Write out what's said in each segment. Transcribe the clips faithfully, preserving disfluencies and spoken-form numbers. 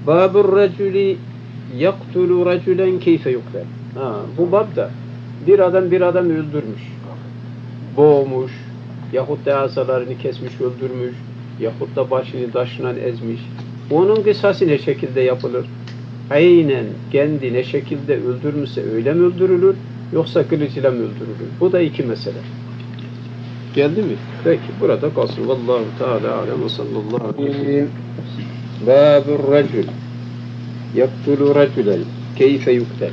Babur reculi yaktulu reculen keyfe yuktel. Ha, bu bab da bir adam bir adam öldürmüş, boğmuş, yahut da azalarını kesmiş, öldürmüş, yahut da başını taşla ezmiş. Onun kısası ne şekilde yapılır? Aynen kendi ne şekilde öldürmüşse öyle mi öldürülür, yoksa kılıcıyla mı öldürülür? Bu da iki mesele. Geldi mi? Peki, burada kalsın. Vallahu Teala alem ve sallallahu aleyhi ve sellem. Babur recul yaktulu reculen keyfe yuktel.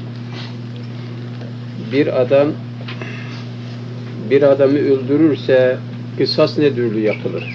Bir adam bir adamı öldürürse kısas ne türlü yapılır?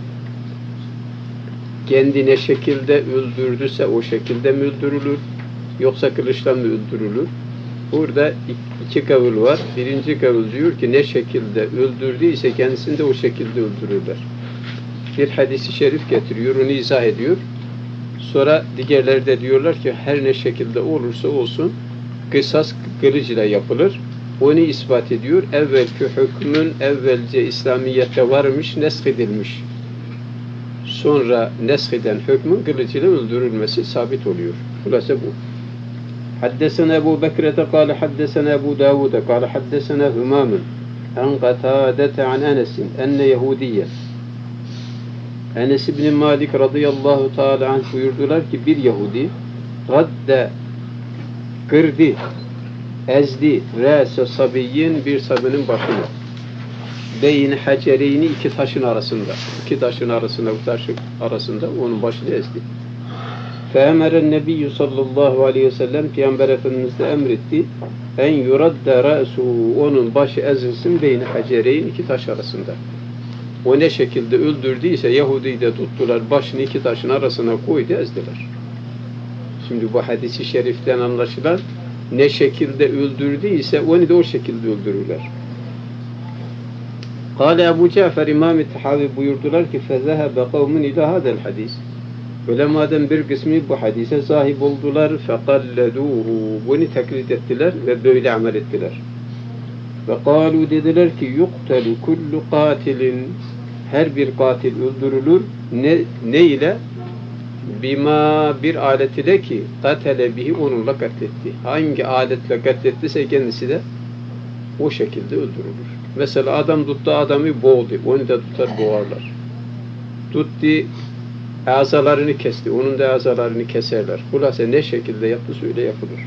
Kendi ne şekilde öldürdüyse o şekilde mi öldürülür? Yoksa kılıçla mı öldürülür? Burada iki kavul var. Birinci kavul diyor ki ne şekilde öldürdüyse kendisini de o şekilde öldürürler. Bir hadisi şerif getiriyor, onu izah ediyor. Sonra diğerleri de diyorlar ki her ne şekilde olursa olsun kısas kılıcıyla yapılır. Onu ispat ediyor. Evvelki hükmün evvelce İslamiyet'te varmış, nesk edilmiş. Sonra nesk eden hükmün kılıcıyla öldürülmesi sabit oluyor. Hulasa bu. حدثنا أبو بكرة قال حدثنا أبو داود قال حدثنا همام عن قتادة عن أنس أن يهودية Enes İbni Malik radıyallahu teala anh buyurdular ki bir Yahudi radde kırdı, ezdi re'se sabiyyin bir sabinin başını beyin hacereyni iki taşın arasında iki taşın arasında bu taşın arasında onun başını ezdi. Fe'emeren nebiyyü sallallahu aleyhi ve sellem Peygamber Efendimiz de emretti en yuradde re'su onun başı ezilsin beyin hacereyn iki taş arasında. O ne şekilde öldürdüyse Yahudi'yi de tuttular, başını iki taşın arasına koydu, ezdiler. Şimdi bu hadisi şeriften anlaşılan ne şekilde öldürdüyse onu da o şekilde öldürürler. Kâle Ebu Cafer İmam-ı Tahavi buyurdular ki فَذَهَبَ قَوْمٌ اِلَى هَذَا الْحَدِيثِ Ulemadan bir kısmı bu hadise sahip oldular. فَقَلَّدُوهُ Bunu taklit ettiler ve böyle amel ettiler. Ve kâlu dediler ki yuqtalu kullu katilin her bir katil öldürülür ne, ne ile? Bima bir alet ile ki katele bihi onunla katletti. Hangi aletle katlettiyse kendisi de o şekilde öldürülür. Mesela adam tuttu adamı boğdu. Onu da tutar boğarlar. Tuttu azalarını kesti. Onun da azalarını keserler. Hulasa ne şekilde yaptıysa öyle yapılır.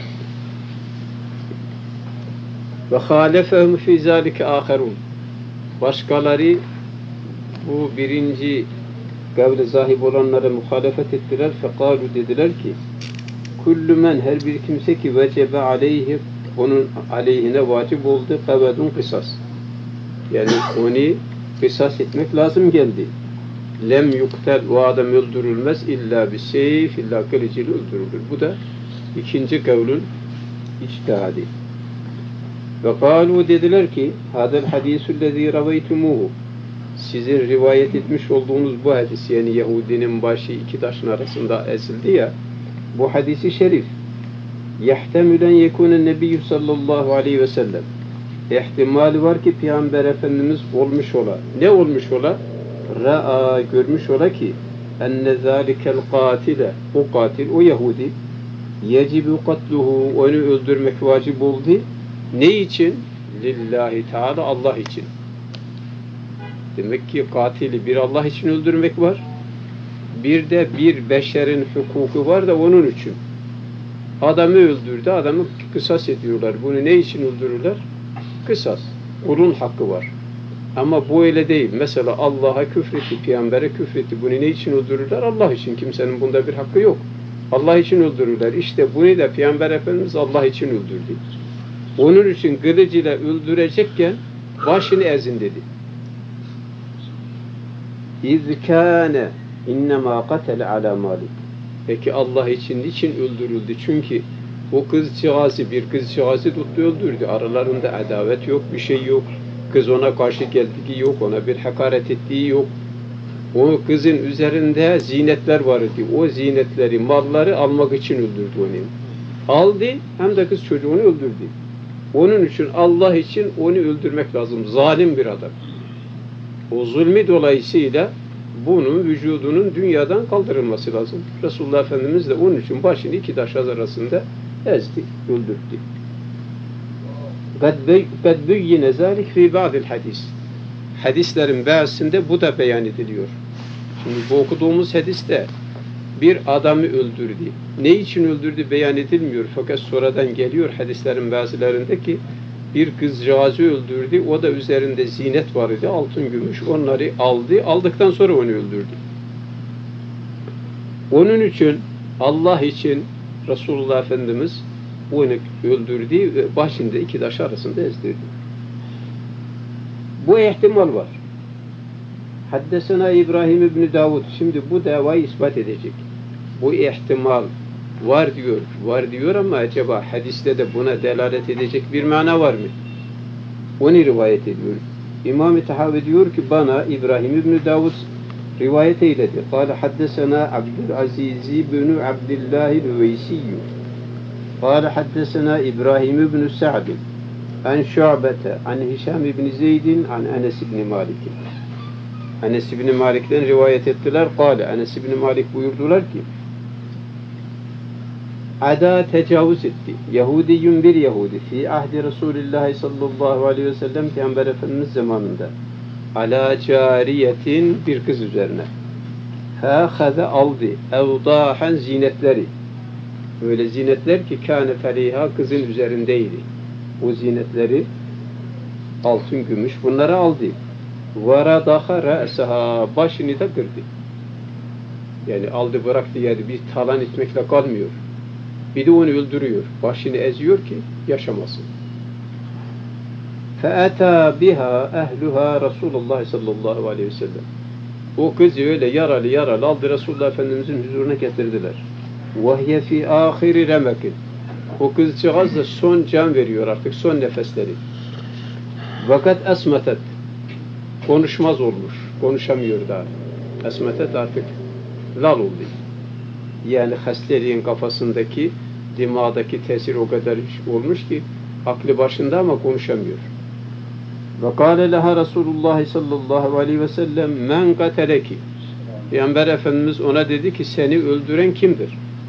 Ve halefehum fî zâlike âherûn. Başkaları bu birinci kavle zahib olanlara muhalefet ettiler. Fekâlu dediler ki kullu men her bir kimse ki vecebe aleyhi onun aleyhine vacip oldu kavadun kısas. Yani onu kısas etmek lazım geldi. Lem yuktel o adam öldürülmez illa bir seyf illa kılıcıyla öldürülür. Bu da ikinci kavlun içtihadi. Ve kâlu dediler ki hadel hadîsüllezî raveytumuhu sizin rivayet etmiş olduğunuz bu hadis yani Yahudinin başı iki taşın arasında ezildi ya bu hadisi şerif yahtemülen yekûnen nebiyyü sallallahu aleyhi ve sellem ihtimali var ki Peygamber Efendimiz olmuş ola. Ne olmuş ola? Ra'a görmüş ola ki enne zâlikel katile o katil o Yahudi yecibu katluhu onu öldürmek vacip oldu. Ne için? Lillahi Teala Allah için. Demek ki katili bir Allah için öldürmek var. Bir de bir beşerin hukuku var da onun için. Adamı öldürdü, adamı kısas ediyorlar. Bunu ne için öldürürler? Kısas. Kulun hakkı var. Ama bu öyle değil. Mesela Allah'a küfretti, Peygamber'e küfretti. Bunu ne için öldürürler? Allah için. Kimsenin bunda bir hakkı yok. Allah için öldürürler. İşte bunu da Peygamber Efendimiz Allah için öldürdü. Onun için kılıcıyla öldürecekken başını ezin dedi. İzkâne innemâ katele alâ mâlik. Peki Allah için niçin öldürüldü? Çünkü o kızcağızı bir kızcağızı tuttu öldürdü. Aralarında adavet yok, bir şey yok. Kız ona karşı geldiği yok, ona bir hakaret ettiği yok. O kızın üzerinde zinetler vardı. O zinetleri, malları almak için öldürdü onu. Aldı hem de kız çocuğunu öldürdü. Onun için Allah için onu öldürmek lazım. Zalim bir adam. O zulmü dolayısıyla bunun vücudunun dünyadan kaldırılması lazım. Resulullah Efendimiz de onun için başını iki taş arasında ezdi, öldürdü. قَدْ بُيِّنَ ذَٰلِكْ فِي بَعْضِ الْحَدِيثِ Hadislerin bazısında bu da beyan ediliyor. Şimdi bu okuduğumuz hadiste bir adamı öldürdü. Ne için öldürdü beyan edilmiyor. Fakat sonradan geliyor hadislerin bazılarında ki bir kızcağızı öldürdü. O da üzerinde zinet vardı. Altın, gümüş. Onları aldı. Aldıktan sonra onu öldürdü. Onun için Allah için Resulullah Efendimiz onu öldürdü ve başında iki taş arasında ezdirdi. Bu ihtimal var. Haddesena İbrahim İbni Davud. Şimdi bu davayı ispat edecek. Bu ihtimal var diyor. Var diyor ama acaba hadiste de buna delalet edecek bir mana var mı? Onu rivayet ediyor. İmam-ı Tahavi diyor ki bana İbrahim İbni Davud rivayet eyledi. Kâle haddesena Abdülaziz ibn Abdillah el-Üveysiyyü. Kâle haddesena İbrahim İbni Sa'd an Şu'bete an Hişam İbni Zeydin an Enes İbni Malik. Enes İbni Malik'ten rivayet ettiler. Kâle Enes İbni Malik buyurdular ki Ada tecavüz etti. Yahudiyyun bir Yahudi fi ahdi Resulullah sallallahu aleyhi ve sellem Peygamber Efendimiz zamanında ala cariyetin bir kız üzerine fâhâze aldı evdâhen zinetleri öyle zinetler ki kâne feliha kızın üzerindeydi. O zinetleri altın, gümüş bunları aldı. Varadaha ra'saha başını da kırdı. Yani aldı bıraktı yedi bir talan etmekle kalmıyor. Bir de onu öldürüyor. Başını eziyor ki yaşamasın. فَاَتَى بِهَا اَهْلُهَا Resulullah sallallahu aleyhi ve sellem. O kızı öyle yaralı yaralı aldı Resulullah Efendimizin huzuruna getirdiler. وَهْيَ فِي آخِرِ رَمَكٍ O kızcağız da son can veriyor artık, son nefesleri. Fakat esmetet konuşmaz olmuş, konuşamıyor daha. Esmetet artık lal oldu. Yani hasteliğin kafasındaki, dimağdaki tesir o kadar olmuş ki aklı başında ama konuşamıyor. Ve kâle leha Resulullah sallallahu aleyhi ve sellem men kateleki. Peygamber Efendimiz ona dedi ki seni öldüren kimdir?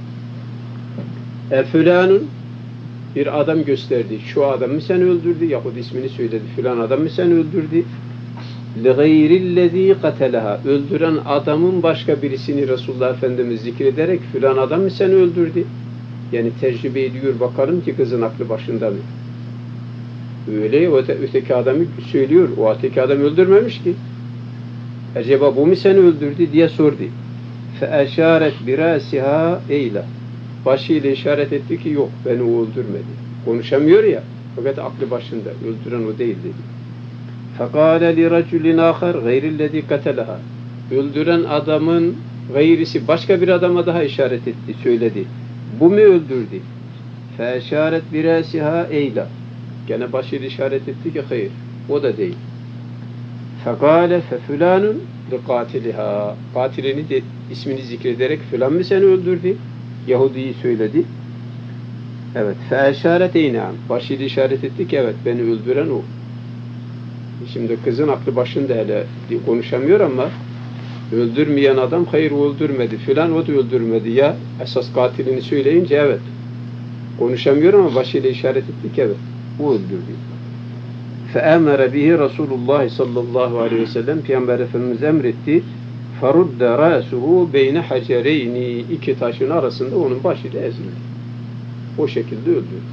E fülanun bir adam gösterdi. Şu adam mı seni öldürdü? Yahut ismini söyledi. Filan adam mı seni öldürdü? لِغَيْرِ الَّذ۪ي قَتَلَهَا Öldüren adamın başka birisini Resulullah Efendimiz zikrederek filan adam mı seni öldürdü? Yani tecrübe ediyor bakalım ki kızın aklı başında mı? Öyle o öteki adamı söylüyor. O öteki adam öldürmemiş ki. Acaba bu mu seni öldürdü diye sordu. فَاَشَارَتْ بِرَاسِهَا اَيْلَ Başıyla işaret etti ki yok beni o öldürmedi. Konuşamıyor ya. Fakat aklı başında. Öldüren o değil dedi. فَقَالَ لِرَجُلٍ آخَرْ غَيْرِ الَّذ۪ي قَتَلَهَا Öldüren adamın gayrisi başka bir adama daha işaret etti, söyledi. Bu mu öldürdü? فَاَشَارَتْ بِرَاسِهَا اَيْلَ Gene başıyla işaret etti ki hayır, o da değil. فَقَالَ فَفُلَانٌ لِقَاتِلِهَا Katilini de ismini zikrederek filan mı seni öldürdü? Yahudi'yi söyledi. Evet. فَاَشَارَتْ اَيْنَعَمْ Başıyla işaret etti ki evet, beni öldüren o. Şimdi kızın aklı başında hele konuşamıyor ama öldürmeyen adam hayır o öldürmedi filan o da öldürmedi ya esas katilini söyleyince evet konuşamıyor ama başıyla işaret etti ki evet o öldürdü. فَاَمَرَ بِهِ Resulullah sallallahu aleyhi ve sellem Peygamber Efendimiz emretti فَرُدَّ رَاسُهُ بَيْنَ حَجَرَيْنِ iki taşın arasında onun başıyla ezildi. O şekilde öldürdü.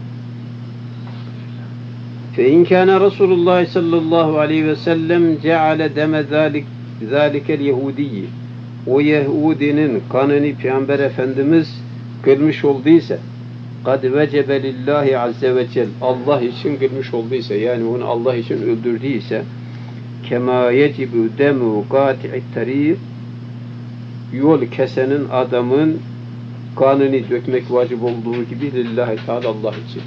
فَاِنْ كَانَ رَسُولُ اللّٰهِ صَلَّى اللّٰهُ عَلَيْهِ وَسَلَّمْ جَعَلَ دَمَ ذَٰلِكَ الْيَهُودِيِّ O Yahudinin kanını Peygamber Efendimiz kılmış olduysa قَدْ وَجَبَ لِلّٰهِ عَزَّ وَجَلْ Allah için kılmış olduysa yani onu Allah için öldürdüyse كَمَا يَجِبُ دَمُ قَاتِعِ التَّرِيقِ Yol kesenin adamın kanını dökmek vacip olduğu gibi lillahi teala Allah için.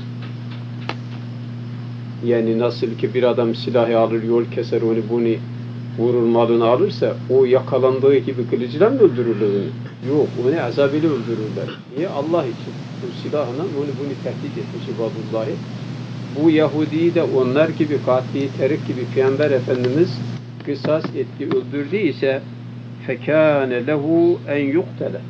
Yani nasıl ki bir adam silahı alır, yol keser, onu bunu vurur, malını alırsa o yakalandığı gibi kılıcıyla mı öldürürler onu? Yok, onu azabıyla öldürürler. Niye? Allah için. Bu silahla onu bunu tehdit etmiş ibadullahi. Bu Yahudi'yi de onlar gibi, katli terik gibi Peygamber Efendimiz kısas etti, öldürdüyse fekâne lehu en yuktele.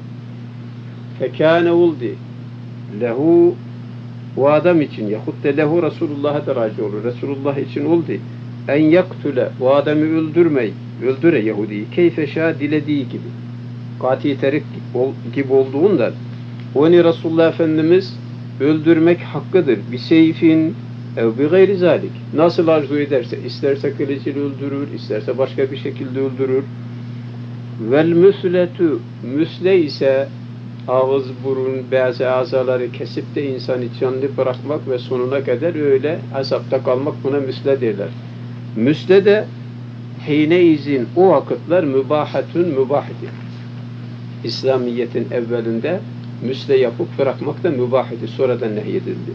Fekâne oldu lehu o adam için yahut da lehu Resulullah'a da raci olur. Resulullah için oldu. En yaktule o adamı öldürmeyi, öldüre Yahudi'yi. Keyfeşâ dilediği gibi. Kati terik gibi olduğundan onu Resulullah Efendimiz öldürmek hakkıdır. Bir seyfin ev bi gayri zalik. Nasıl arzu ederse, isterse kılıcıyla öldürür, isterse başka bir şekilde öldürür. Vel müsletu müsle ise ağız, burun, bazı azaları kesip de insanı canlı bırakmak ve sonuna kadar öyle azapta kalmak buna müsle derler. Müsle de hine izin o vakitler mübahatun mübahidir. İslamiyet'in evvelinde müsle yapıp bırakmak da mübah idi. Sonradan nehyedildi.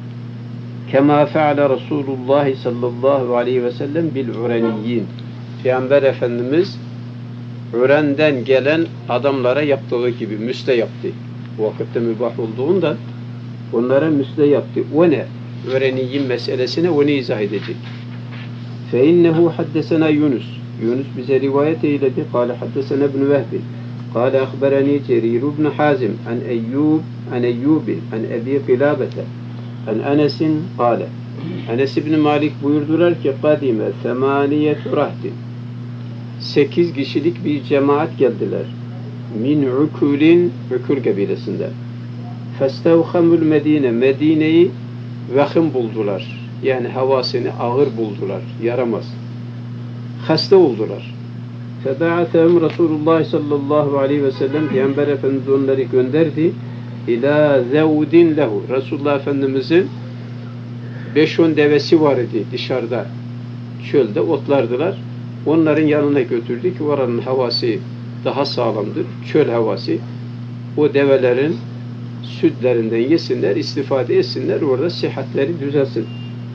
Kema feale Resulullah sallallahu aleyhi ve sellem bil ureniyyin. Peygamber Efendimiz Üren'den gelen adamlara yaptığı gibi müsle yaptı. O vakitte mübah olduğundan onlara müsle yaptı. O ne? Üreniyyin meselesine onu izah edecek. Fe innehu haddesena Yunus. Yunus bize rivayet eyledi. Kâle haddesena ibn Vehbi. قال أخبرني جرير بن حازم عن أيوب عن أيوب عن أبي قلابة عن أنس قال Enes İbni Malik buyurdular ki kadime semaniyetü rahtin sekiz kişilik bir cemaat geldiler min ukulin ukul kabilesinden festevhamul Medine Medine'yi vahim buldular yani havasını ağır buldular yaramaz hasta oldular. Feba'athehum Resulullah sallallahu aleyhi ve sellem Peygamber Efendimiz onları gönderdi ila zevdin lehu. Resulullah Efendimizin beş on devesi var idi dışarıda çölde otlardılar. Onların yanına götürdü ki oranın havası daha sağlamdır. Çöl havası. O develerin sütlerinden yesinler, istifade etsinler. Orada sıhhatleri düzelsin.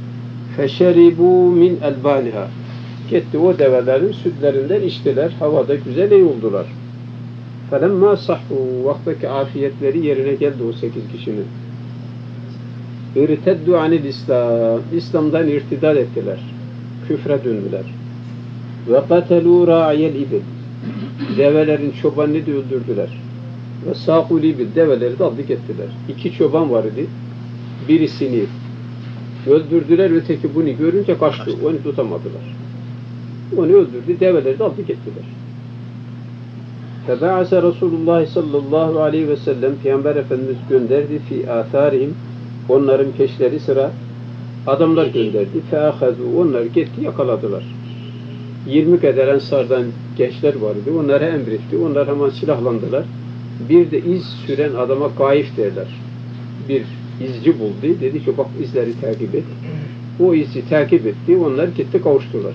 Feşeribu min elbaniha. Gitti o develerin sütlerinden içtiler. Havada güzel iyi oldular. Felemma sahhu vaktaki afiyetleri yerine geldi o sekiz kişinin. İrteddu anil İslam. İslam'dan irtidal ettiler. Küfre döndüler. Ve katelu ra'yel ibil. Develerin çobanını da öldürdüler. Ve sâkul ibil. Develeri de aldık ettiler. İki çoban var idi. Birisini öldürdüler. Öteki bunu görünce kaçtı. Onu tutamadılar. Onu öldürdü. Develeri de aldık ettiler. Febe'ase Resulullah sallallahu aleyhi ve sellem Peygamber Efendimiz gönderdi fi atharihim onların peşleri sıra adamlar gönderdi. Fe'ahazu onlar gitti yakaladılar. yirmi kadar Ensar'dan gençler vardı. Onlara emretti. Onlar hemen silahlandılar. Bir de iz süren adama gaif derler. Bir izci buldu. Dedi ki bak izleri takip et. O izi takip etti. Onlar gitti kavuştular.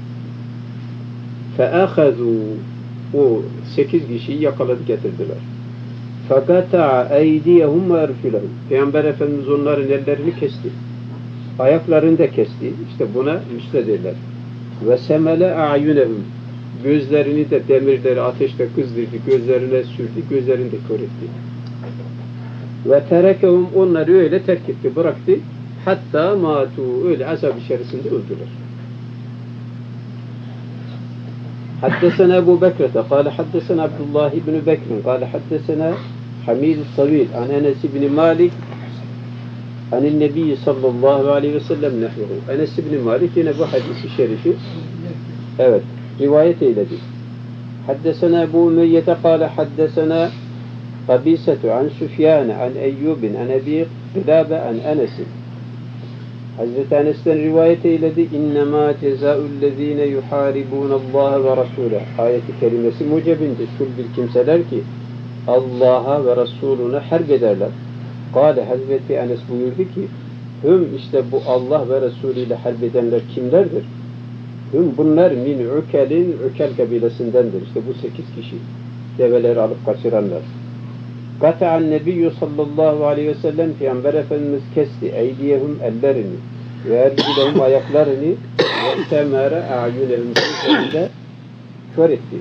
Fe'ahazu o sekiz kişiyi yakaladı getirdiler. Fakata eydiyehum ve erfilehum. Peygamber Efendimiz onların ellerini kesti. Ayaklarını da kesti. İşte buna müsle derler. Ve semele a'yunehum. Gözlerini de demirleri ateşte kızdırdı. Gözlerine sürdü. Gözlerini de kör etti. Ve terekehum onları öyle terk etti. Bıraktı. Hatta matu. Öyle azab içerisinde öldüler. حدثنا أبو بكرة قال حدثنا عبد الله بن بكر قال حدثنا حميد الطويل عن أنس بن مالك عن النبي صلى الله عليه وسلم نحوه. Enes ibn Malik yine bu hadisi şerifi evet rivayet eyledi. حدثنا أبو أمية قال حدثنا قبيصة عن سفيان عن أيوب عن أبي قلابة عن أنس. Hazreti Enes'ten rivayet eyledi. İnnemâ cezâullezîne yuhâribûnallâhe ve rasûle. Ayeti kerimesi mucebindir. Kul bil kimseler ki Allah'a ve Resulüne harp ederler. Kâle Hazreti Enes buyurdu ki hüm işte bu Allah ve Resulü ile harp edenler kimlerdir? Hüm bunlar min ukelin ukel kabilesindendir. İşte bu sekiz kişi. Develeri alıp kaçıranlar. Kata'an nebiyyü sallallahu aleyhi ve sellem Peygamber Efendimiz kesti eydiyehum ellerini ve ercilehum ayaklarını ve semere a'yunehum gözlerinde kör etti.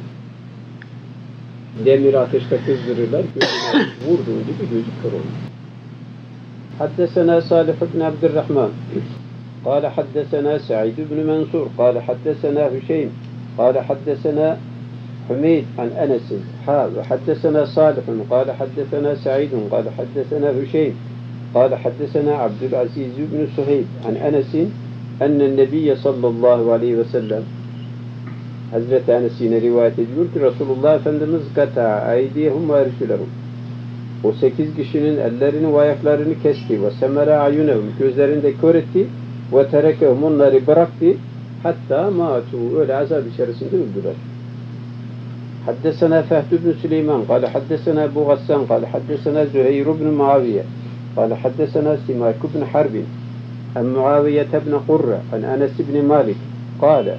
Demir ateşte kızdırırlar, gözüne vurduğu gibi gözü kör olur. Haddesena Salih ibn Abdurrahman قال حدثنا سعيد بن منصور قال حدثنا هشيم قال حدثنا حميد عن أنس حا وحدثنا صالح قال حدثنا سعيد قال حدثنا هشيم قال حدثنا عبد العزيز بن سهيب عن أنس أن النبي صلى الله عليه وسلم Hazreti Enes yine rivayet ediyor ki Resulullah Efendimiz kata aydihum ve erşülehum. O sekiz kişinin ellerini ve ayaklarını kesti ve semera ayunehum, gözlerini de kör etti ve terekehum, onları bıraktı hatta matu, öyle azab içerisinde öldüler. Haddesena Fehd ibn Süleyman kâle haddesena Ebu Gassan kâle haddesena Züheyr ibn Muaviye kâle haddesena Simak ibn Harbin en Muaviye ibn Qurra en Enes ibn Malik kâle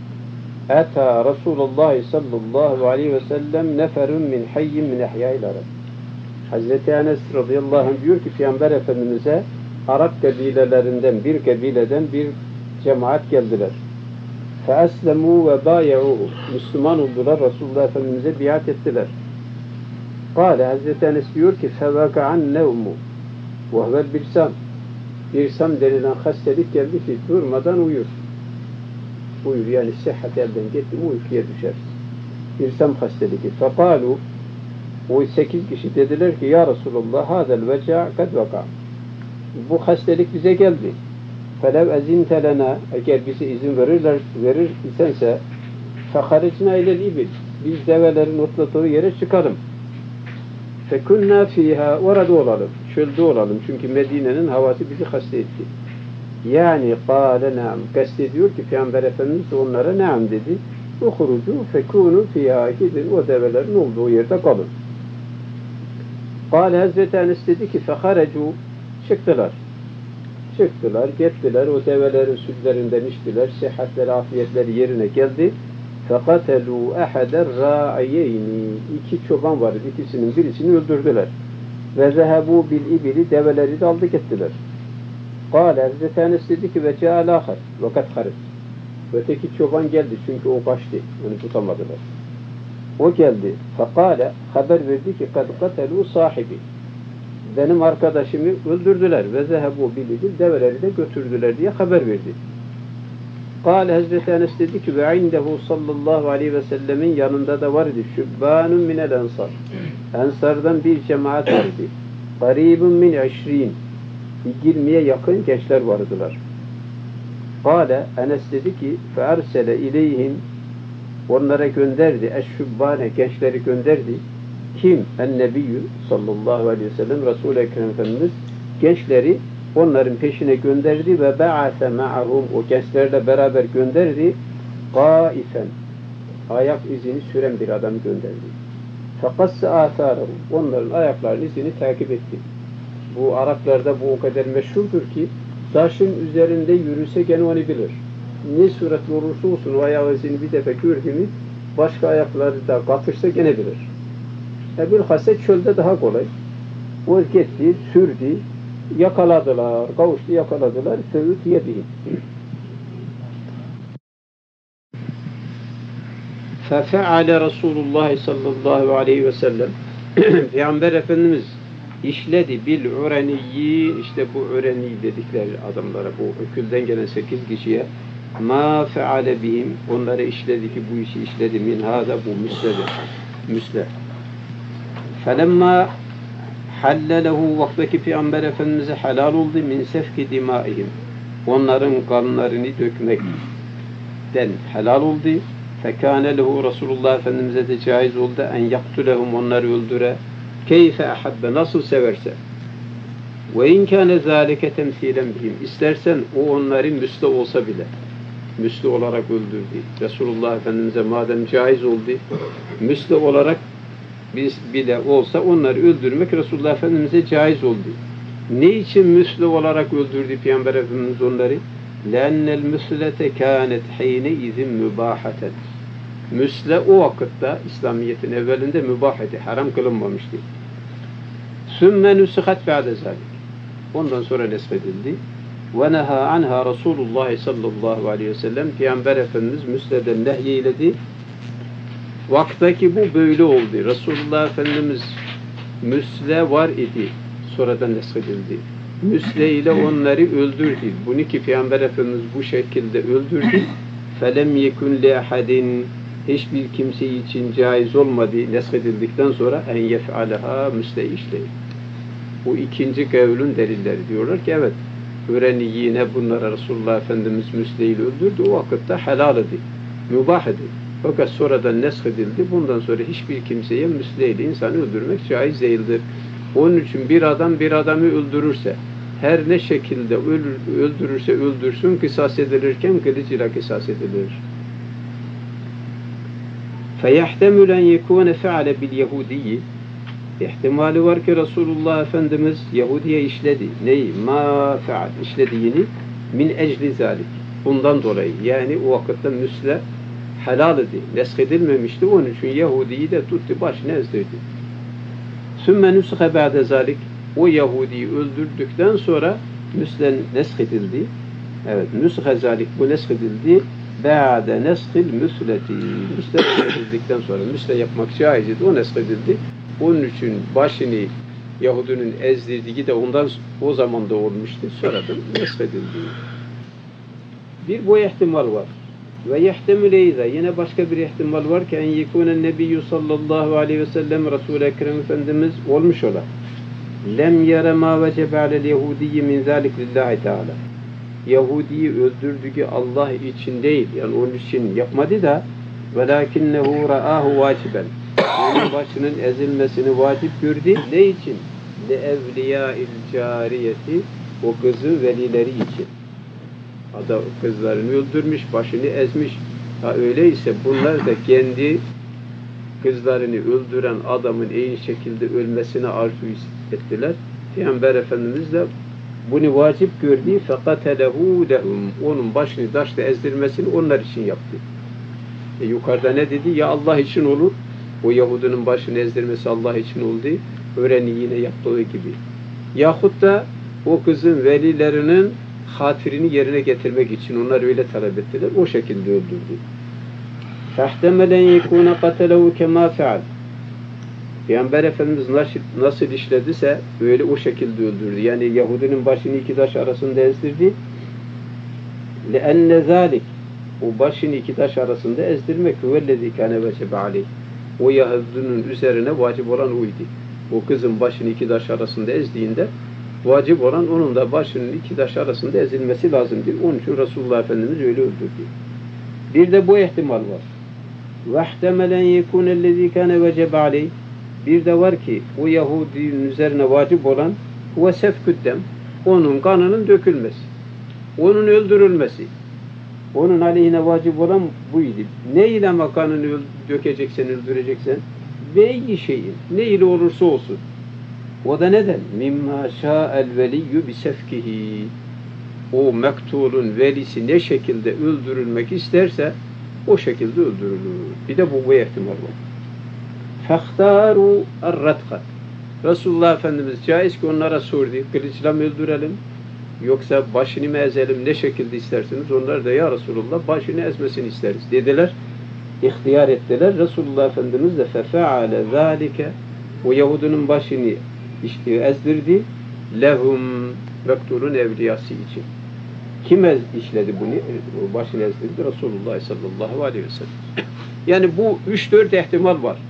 Ata Resulullah sallallahu aleyhi ve sellem neferun min hayyin min ehyâil Arab. Hazreti Enes radıyallahu anh diyor ki Peygamber Efendimiz'e Arap kabilelerinden bir kabileden bir cemaat geldiler. فَأَسْلَمُوا وَبَايَعُوا, Müslüman oldular, Resulullah Efendimiz'e biat ettiler. Kâle, Hazreti Enes diyor ki فَوَقَعَنْ نَوْمُ وَهْوَ الْبِرْسَامِ. Birsam denilen hastalık geldi ki durmadan uyur. Uyur yani sıhhat elden gitti mi uykuya düşer. Birsam hastalığı. فَقَالُوا, o sekiz kişi dediler ki ya Resulullah hâzel veca kad vaka. Bu hastalık bize geldi. فَلَوْ اَزِنْتَ لَنَا, eğer bize izin verirler, verir isense فَخَرِجْنَا اِلَى الْاِبِلِ, biz develerin otladığı yere çıkalım. فَكُنَّا ف۪يهَا, orada olalım, çölde olalım. Çünkü Medine'nin havası bizi hasta etti. Yani قَالَ نَعَمْ, kastediyor ki Peygamber Efendimiz onlara neam dedi. اُخُرُجُوا فَكُونُوا ف۪يهَا, gidin o develerin olduğu yerde kalın. قَالَ, Hazreti Enes dedi ki فَخَرَجُوا, çıktılar. Çıktılar, gittiler, o develerin sütlerinden içtiler, sıhhatleri, afiyetleri yerine geldi. فَقَتَلُوا اَحَدَ الرَّاعِيَيْنِ, iki çoban vardı, ikisinin birisini öldürdüler. وَذَهَبُوا بِالْاِبِلِ, develeri de aldı gittiler. قَالَ, Hazreti Enes dedi ki وَجَاءَ الْآخَرِ وَقَدْ خَرِجْ. Öteki çoban geldi çünkü o kaçtı, onu tutamadılar. O geldi. فَقَالَ, haber verdi ki قَدْ قَتَلُوا صَاحِبِ, benim arkadaşımı öldürdüler ve zehebu bilidil, develeri de götürdüler diye haber verdi. Kâle, Hazreti Enes dedi ki ve indehu sallallahu aleyhi ve sellemin yanında da vardı şübbanun minel ensar, ensardan bir cemaat vardı. Garibun min işrin, yirmiye yakın gençler vardılar. Kâle, Enes dedi ki fe ersele ileyhim, onlara gönderdi, eşşübbane, gençleri gönderdi. Kim? En-Nebiyyü sallallahu aleyhi ve sellem, Resul-i Ekrem Efendimiz gençleri onların peşine gönderdi ve ba'ase ma'ahum, o gençlerle beraber gönderdi. Qaifen, ayak izini süren bir adam gönderdi. Fekasse atharahum, onların ayaklarının izini takip etti. Bu Araplarda bu o kadar meşhurdur ki taşın üzerinde yürüse gene onu bilir. Ne suretli olursa olsun o ayak izini bir defa gördü mü başka ayakları da kapışsa gene bilir. Bilhassa çölde daha kolay. O gitti, sürdü, yakaladılar, kavuştu, yakaladılar. Fevüt yediği. Fefe'ale Resulullah sallallahu aleyhi ve sellem, Peygamber Efendimiz işledi bil ureniyyi, işte bu ureni dedikleri adamlara, bu ökülden gelen sekiz kişiye ma fe'ale bihim, onlara işledi ki bu işi işledi min hâda, bu müsledir. Müsle. Felemma hallelehu, vaktaki Peygamber Efendimiz'e helal oldu min sefki dimaihim, onların kanlarını dökmekten helal oldu. Fekâne lehu, Resulullah Efendimiz'e de caiz oldu en yaktulehum, onları öldüre keyfe ahabbe, nasıl severse. Ve in kâne zâlike temsilen bihim, istersen o onları müsle olsa bile, müsle olarak öldürdü. Resulullah Efendimiz'e madem caiz oldu, müsle olarak biz bile olsa onları öldürmek Resulullah Efendimiz'e caiz oldu. Ne için müsle olarak öldürdü Peygamber Efendimiz onları? لَاَنَّ الْمُسْلَةَ كَانَتْ حَيْنَ اِذٍ مُبَاحَةً. Müsle o vakitte İslamiyet'in evvelinde mübah idi, haram kılınmamıştı. ثُمَّ نُسِخَتْ بَعْدَ ذَلِكَ. Ondan sonra nesfedildi. وَنَهَا عَنْهَا Resulullah sallallahu aleyhi ve sellem, Peygamber Efendimiz müsleden nehyeyledi. Vaktaki bu böyle oldu. Resulullah Efendimiz müsle var idi. Sonradan nesfedildi. Müsle ile onları öldürdü. Bunu ki Peygamber Efendimiz bu şekilde öldürdü. فَلَمْ يَكُنْ لِأَحَدٍ hiçbir kimse için caiz olmadığı neshedildikten sonra en yef'aleha müsteyişleyin. Bu ikinci kavlün delilleri diyorlar ki evet, öğreni yine bunlara Resulullah Efendimiz müstehil öldürdü. O vakitte helal idi, mübah idi. Fakat sonradan neshedildi. Bundan sonra hiçbir kimseye müstehil insanı öldürmek caiz değildir. Onun için bir adam bir adamı öldürürse, her ne şekilde ölür, öldürürse öldürsün, kısas edilirken kılıcıyla kısas edilir. فَيَحْتَمُلَ اَنْ يَكُونَ فَعَلَ بِالْيَهُودِيِّ İhtimali var ki Resulullah Efendimiz Yahudi'ye işledi. Neyi? Ma feal. İşlediğini min ecli zalik. Bundan dolayı. Yani o vakitte müsle helal idi. Neshedilmemişti. Onun için Yahudi'yi de tuttu, başını ezdirdi. Sümme nushe ba'de zalik. O Yahudi'yi öldürdükten sonra müsle neshedildi. Evet. Nushe zalik. Bu neshedildi. Ba'de neshil müsleti. Müsle neshedildikten sonra müsle yapmak caiz idi. O neshedildi. Onun için başını Yahudinin ezdirdiği de ondan o zaman da olmuştu. Sonradan neshedildi. Bir bu ihtimal var. Ve yehtemileyze yine başka bir ihtimal var ki en yekûnen nebiyyü sallallahu aleyhi ve sellem Resul-i Ekrem Efendimiz olmuş ola. Lem yere ma vecebe alel yehudiyyi min zâlik lillahi teâlâ. Yahudi'yi öldürdüğü Allah için değil, yani onun için yapmadı da velâkinnehu ra'âhu vâciben. Onun başının ezilmesini vacip gördü. Ne için? لِاَوْلِيَاءِ الْجَارِيَةِ O kızın velileri için. Adam kızlarını öldürmüş, başını ezmiş. Ha öyleyse bunlar da kendi kızlarını öldüren adamın en şekilde ölmesine arzu ettiler. Peygamber Efendimiz de bunu vacip gördü. فَقَتَلَهُ لَهُمْ Onun başını taşla ezdirmesini onlar için yaptı. E yukarıda ne dedi? Ya Allah için olur. O Yahudinin başını ezdirmesi Allah için oldu. Öğreni yine yaptığı gibi. Yahut da o kızın velilerinin hatirini yerine getirmek için onlar öyle talep ettiler. O şekilde öldürdü. فَاحْتَمَلَنْ يَكُونَ قَتَلَهُ كَمَا فَعَلْ Peygamber Efendimiz nasıl, nasıl işlediyse öyle o şekilde öldürdü. Yani Yahudinin başını iki taş arasında ezdirdi. لَاَنَّ ذَٰلِكَ O başını iki taş arasında ezdirmek huvellezî kâne vecebe aleyh. O Yahudinin üzerine vacip olan oydu. O kızın başını iki taş arasında ezdiğinde vacip olan onun da başının iki taş arasında ezilmesi lazımdır. Onun için Resulullah Efendimiz öyle öldürdü. Bir de bu ihtimal var. وَاحْتَمَلَنْ يَكُونَ الَّذ۪ي كَانَ وَجَبَ عَلَيْهِ Bir de var ki o Yahudinin üzerine vacip olan o sefküddem, onun kanının dökülmesi, onun öldürülmesi. Onun aleyhine vacip olan buydu. Ne ile kanını dökeceksen, öldüreceksen, beyi şeyin, ne ile olursa olsun. O da neden? Mimma şa'el veliyyü bisefkihi. O mektulun velisi ne şekilde öldürülmek isterse o şekilde öldürülür. Bir de bu, bu ihtimal var. Fehtaru er-radqa. Resulullah Efendimiz caiz ki onlara sordu. Kılıçla mı öldürelim? Yoksa başını mı ezelim? Ne şekilde istersiniz? Onlar da ya Resulullah başını ezmesini isteriz dediler. İhtiyar ettiler. Resulullah Efendimiz de fefe'ale zâlike o Yahudunun başını işte ezdirdi. Lehum mektulun evliyası için. Kim ez, işledi bunu? Başını ezdirdi. Resulullah sallallahu aleyhi ve sellem. Yani bu üç dört ihtimal var.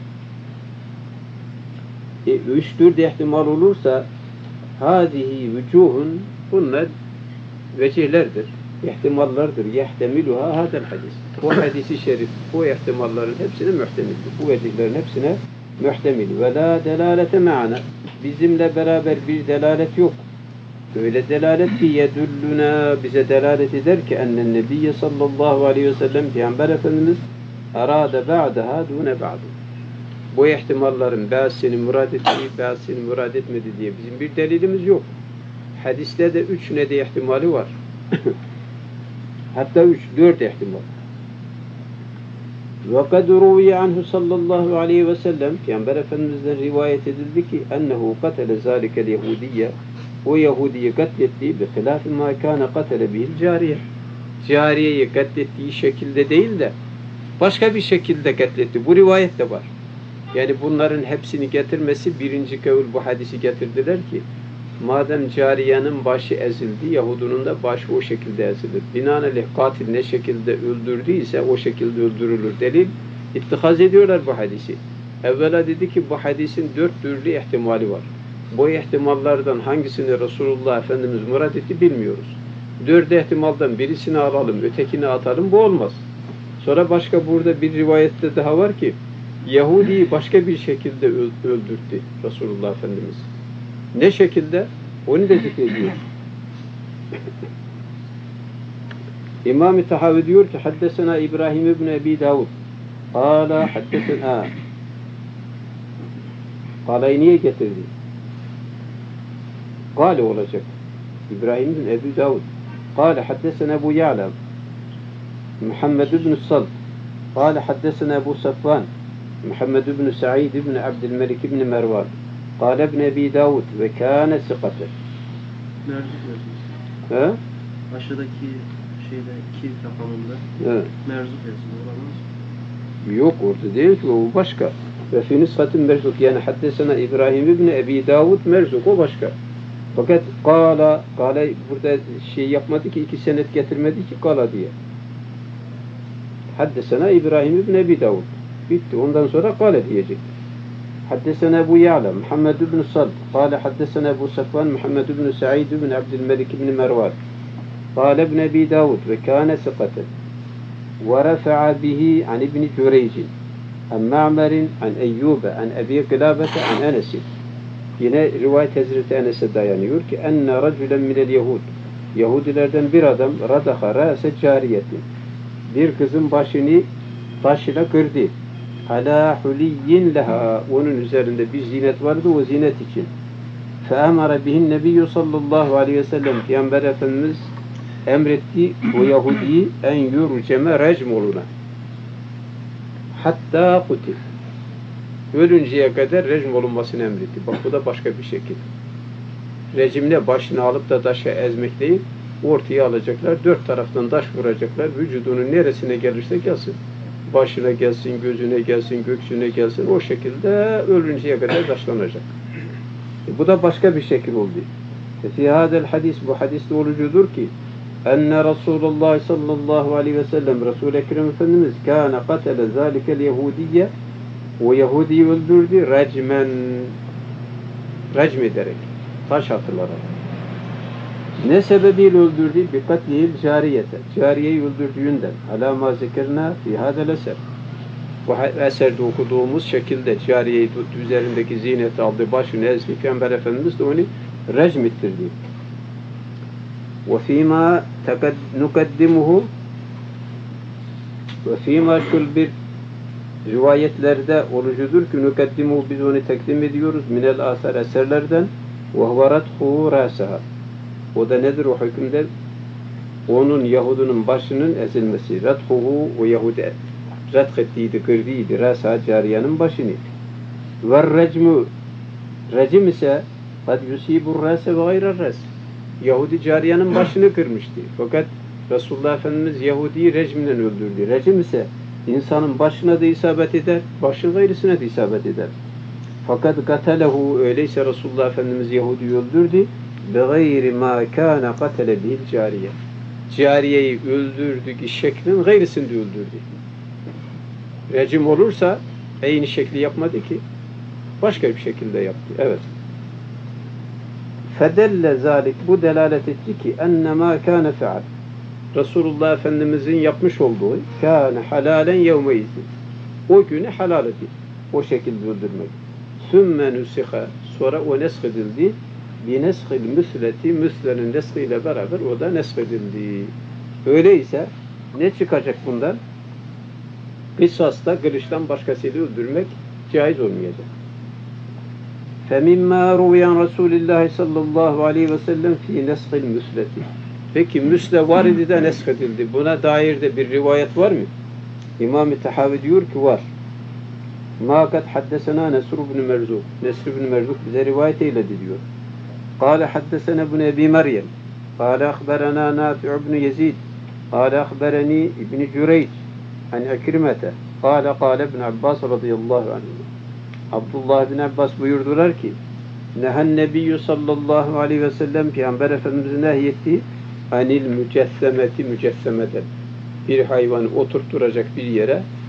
E, üç dört ihtimal olursa hâzihi vücuhun bunlar vecihlerdir. İhtimallardır. Yehtemiluha hadel hadis. Bu hadisi şerif, bu ihtimalların hepsine muhtemildir. Bu vecihlerin hepsine muhtemil. Ve la delalete ma'ana. Bizimle beraber bir delalet yok. Öyle delalet ki yedüllüna bize delalet eder ki ennen nebiyye sallallahu aleyhi ve sellem Peygamber Efendimiz arada ba'daha dune ba'du. Bu ihtimalların bazısını murad ettiği, bazısını murad etmedi diye bizim bir delilimiz yok. Hadiste de üç ne de ihtimali var. Hatta üç, dört ihtimal. وَقَدْ رُوِيَ عَنْهُ sallallahu aleyhi ve sellem Peygamber Efendimiz'den rivayet edildi ki ennehu katele zâlikel yehudiyye o Yahudi'yi katlettiği بِخِلَافِ مَا كَانَ قَتَلَ بِهِ الْجَارِيَ Cariyeyi katlettiği şekilde değil de başka bir şekilde katletti. Bu rivayet de var. Yani bunların hepsini getirmesi birinci kavul bu hadisi getirdiler ki madem cariyenin başı ezildi, Yahudunun da başı o şekilde ezilir. Binaenaleyh katil ne şekilde öldürdüyse o şekilde öldürülür. Delil İttikaz ediyorlar bu hadisi. Evvela dedi ki bu hadisin dört türlü ihtimali var. Bu ihtimallardan hangisini Resulullah Efendimiz murad etti bilmiyoruz. Dört ihtimaldan birisini alalım, ötekini atalım, bu olmaz. Sonra başka burada bir rivayette daha var ki Yahudi'yi başka bir şekilde öldürttü Resulullah Efendimiz. Ne şekilde? Onu da zikrediyor. İmam-ı Tahavi diyor ki haddesena İbrahim ibn Ebi Davud Kala haddesena Kala'yı niye getirdi? Kale olacak. İbrahim ibn Ebi Davud Kale haddesena Ebu Ya'la Muhammed ibn Salt Kale haddesena Ebu Safvan Muhammed ibn Sa'id ibn Abdülmelik ibn Mervan Kale ibn Ebi Davud ve kâne sıkate. Mercuk yazıyor. He? Aşağıdaki şeyde iki rakamında Evet. mercuk yazıyor. Olamaz. Yok orada değil ki, o başka. Ve fi nüshatin merzuk, yani haddesena İbrahim ibn Ebi Davud merzuk, o başka. Fakat kala, kala burada şey yapmadı ki, iki senet getirmedi ki kala diye. Haddesena İbrahim ibn Ebi Davud. Bitti. Ondan sonra kala diyecek. Haddesena Ebu Ya'la Muhammed ibn Salt. Kala haddesena Ebu Safvan Muhammed ibn Sa'id ibn Abdülmelik ibn Mervan. Kala ibn Ebi Davud ve kâne sıkaten. ورفع به عن ابن جريج عن معمر عن أيوب عن أبي قلابة عن أنس. Yine rivayet Hazreti Enes'e dayanıyor ki enne raculen minel Yahud, Yahudilerden bir adam radaha ra'se cariyetin, bir kızın başını taşla kırdı. Ala huliyyin leha, onun üzerinde bir zinet vardı, o zinet için. Fe'emara bihin nebiyyü sallallahu aleyhi ve sellem, Peygamber Efendimiz emretti o Yahudi'yi en yurceme recm oluna. Hatta kutil. Ölünceye kadar recm olunmasını emretti. Bak bu da başka bir şekil. Recimle başını alıp da taşa ezmek değil, ortaya alacaklar, dört taraftan taş vuracaklar, vücudunun neresine gelirse gelsin. Başına gelsin, gözüne gelsin, göğsüne gelsin, o şekilde ölünceye kadar taşlanacak. E, bu da başka bir şekil oldu. Fi hadel hadis, bu hadiste olucudur ki enne Resulullah sallallahu aleyhi ve sellem, Resul-i Ekrem Efendimiz kâne katele zâlikel Yahudiye, o Yahudi'yi öldürdü recmen, recm ederek, taş atılarak. Ne sebebiyle öldürdü? Bi katlihil cariyete, cariyeyi öldürdüğünden. Alâ mâ zekirnâ fî hâdel eser. Bu eserde okuduğumuz şekilde cariyeyi tuttu, üzerindeki ziyneti aldı, başını ezdi, Peygamber Efendimiz de onu recm ettirdi. وَفِيمَا نُقَدِّمُهُ وَفِيمَا şul rivayetlerde olucudur ki nukaddimu, biz onu takdim ediyoruz minel asar, eserlerden وَهُوَ رَدْخُ رَاسَهَا, o da nedir o hükümde? Onun, Yahudunun başının ezilmesi. Radhuhu, o Yahudi radh ettiydi, kırdıydı rasa, cariyenin başını. Ve recmu, recim ise kad yusibur rase ve gayrer ras, Yahudi cariyenin başını kırmıştı. Fakat Resulullah Efendimiz Yahudi'yi recmle öldürdü. Recim ise insanın başına da isabet eder, başın gayrısına da isabet eder. Fakat katalehu, öyleyse Resulullah Efendimiz Yahudi'yi öldürdü. بِغَيْرِ مَا كَانَ قَتَلَ بِهِ الْجَارِيَةِ, cariyeyi öldürdük şeklin gayrısını öldürdü. Recim olursa aynı şekli yapmadı ki, başka bir şekilde yaptı. Evet. فَدَلَّ ذَٰلِكِ, bu delalet etti ki اَنَّمَا كَانَ فَعَلْ, Resulullah Efendimizin yapmış olduğu كَانَ حَلَالًا يَوْمَيْزٍ, o günü halal edildi, o şekilde öldürmek. ثُمَّ نُسِخَ, sonra o nesk edildi. بِنَسْخِ الْمُسْلَةِ, müslenin neskiyle beraber o da nesk edildi. Öyleyse ne çıkacak bundan? Kısasta kılıçtan başkasıyla öldürmek caiz olmayacak. فَمِمَّا رُوِيَنْ رَسُولِ اللّٰهِ sallallahu aleyhi ve sellem فِي نَسْخِ الْمُسْلَةِ, peki müsle var idi de nesk edildi. Buna dair de bir rivayet var mı? İmam-ı Tahavi diyor ki var. مَا قَدْ حَدَّسَنَا نَسْرُ بْنُ مَرْزُقٍ, Nesr ibn Merzuk bize rivayet eyledi diyor. قال حدثنا ابن أبي مريم قال أخبرنا نافع بن يزيد قال أخبرني ابن جريج عن أكرمة قال قال ابن عباس رضي الله عنه, Abdullah bin Abbas buyurdular ki Nehen Nebiyyü sallallahu aleyhi ve sellem, Peygamber Efendimiz nehyetti anil mücessemeti, mücessemeden, bir hayvanı oturtturacak bir yere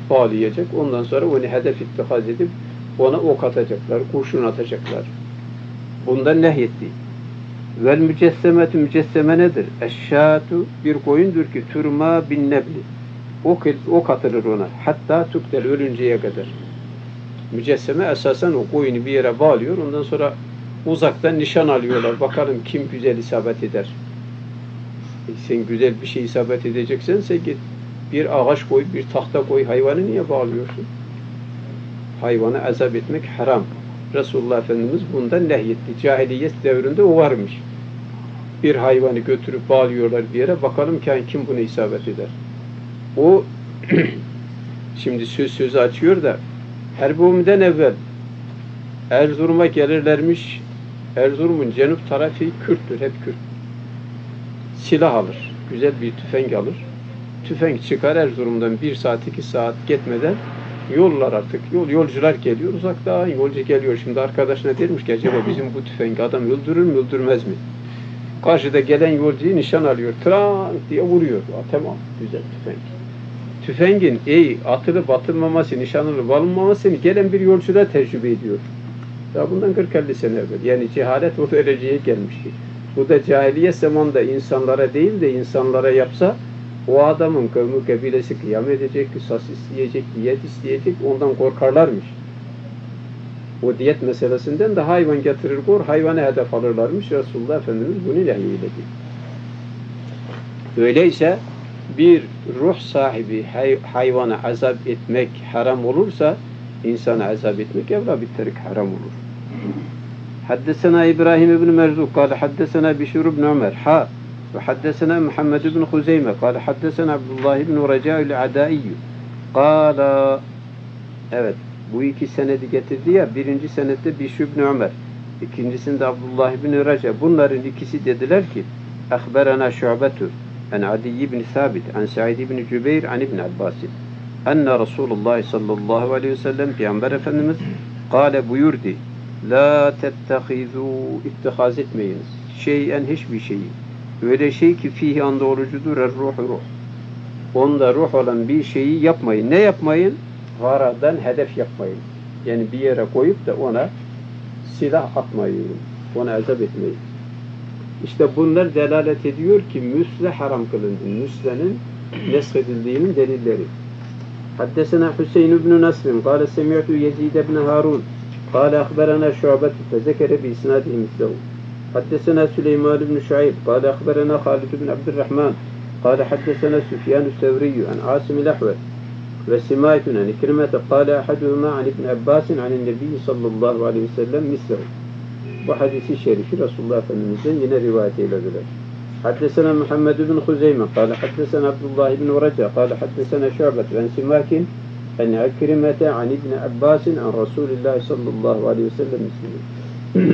bağlayacak. Ondan sonra onu hedef ittikaz edip ona ok atacaklar, kurşun atacaklar. Bundan nehyetti. Vel mücessemetü mücesseme nedir? Eşşatu bir koyundur ki turma bin nebli. Ok, ok atılır ona. Hatta tuktel ölünceye kadar. Mücesseme esasen o koyunu bir yere bağlıyor. Ondan sonra uzaktan nişan alıyorlar. Bakalım kim güzel isabet eder. E sen güzel bir şey isabet edeceksen sen git bir ağaç koy, bir tahta koy. Hayvanı niye bağlıyorsun? Hayvanı azap etmek haram. Resulullah Efendimiz bundan nehyetti. Cahiliyet devrinde o varmış. Bir hayvanı götürüp bağlıyorlar bir yere. Bakalım ki kim bunu isabet eder. O şimdi söz sözü açıyor da Harbi evvel Erzurum'a gelirlermiş. Erzurum'un cenup tarafı Kürttür, hep Kürt. Silah alır, güzel bir tüfek alır. Tüfek çıkar Erzurum'dan bir saat, iki saat gitmeden yollar artık. Yol, yolcular geliyor, uzaktan yolcu geliyor. Şimdi arkadaşına dermiş ki acaba bizim bu tüfek adam öldürür mü, öldürmez mi? Karşıda gelen yolcuyu nişan alıyor. Tran diye vuruyor. Tamam, güzel tüfek. Tüfengin ey atılıp atılmaması, nişanılıp alınmamasını gelen bir yolcuda tecrübe ediyor. Daha bundan kırk elli sene evvel. Yani cehalet o dereceye gelmişti. Bu da cahiliye zamanında insanlara değil de insanlara yapsa o adamın kavmi kabilesi kıyam edecek, kısas isteyecek, diyet isteyecek, ondan korkarlarmış. O diyet meselesinden de hayvan getirir kor, hayvanı hedef alırlarmış. Resulullah Efendimiz bunu nehyedildi. Öyleyse bir ruh sahibi hay, hayvana azap etmek haram olursa insana azap etmek evla bitterik haram olur. Haddesena İbrahim ibn Merzuk kâle haddesena Bişir ibn Ömer ha ve haddesena Muhammed ibn Huzeyme kâle haddesena Abdullah ibn Reca'ül Adaiyyü kâle evet bu iki senedi getirdi ya birinci senette Bişir ibn Ömer ikincisinde Abdullah ibn Reca bunların ikisi dediler ki Akhberana Şu'betu an Adi ibn Sabit an Sa'id ibn Cübeyr an ibn Abbas enne Resulullah sallallahu aleyhi ve sellem Peygamber Efendimiz kâle buyurdu la tettehizû ittihaz etmeyiniz şeyen hiçbir şeyi öyle şey ki fihi anda olucudur er-ruh ruh onda ruh olan bir şeyi yapmayın. Ne yapmayın? Garadan hedef yapmayın. Yani bir yere koyup da ona silah atmayın. Ona azap etmeyin. İşte bunlar delalet ediyor ki müsle haram kılındı. Müslenin neshedildiğinin delilleri. Haddesena Hüseyin ibn Nasr'ın kâle semi'tu Yezid ibn Harun kâle akhberana Şu'bet fezekere bi isnadihi mislehu. Haddesena Süleyman ibn Şuayb kâle akhberana Halid ibn Abdurrahman kâle haddesena Süfyan-ı Sevriyyü an Asim-i Ahvet ve simaytun an İkrimete kâle ahaduhuma an İbn Abbas'in anin Nebi sallallahu aleyhi ve sellem mislehu. Bu hadisi şerifi Resulullah Efendimiz'den yine rivayet eylediler. Haddesena Muhammed ibn Huzeyme kâle haddesena Abdullah ibn Reca kâle haddesena Şu'bet ve simakin an İkrimete an İbn Abbas'in an Resulullah sallallahu aleyhi ve sellem mislehu.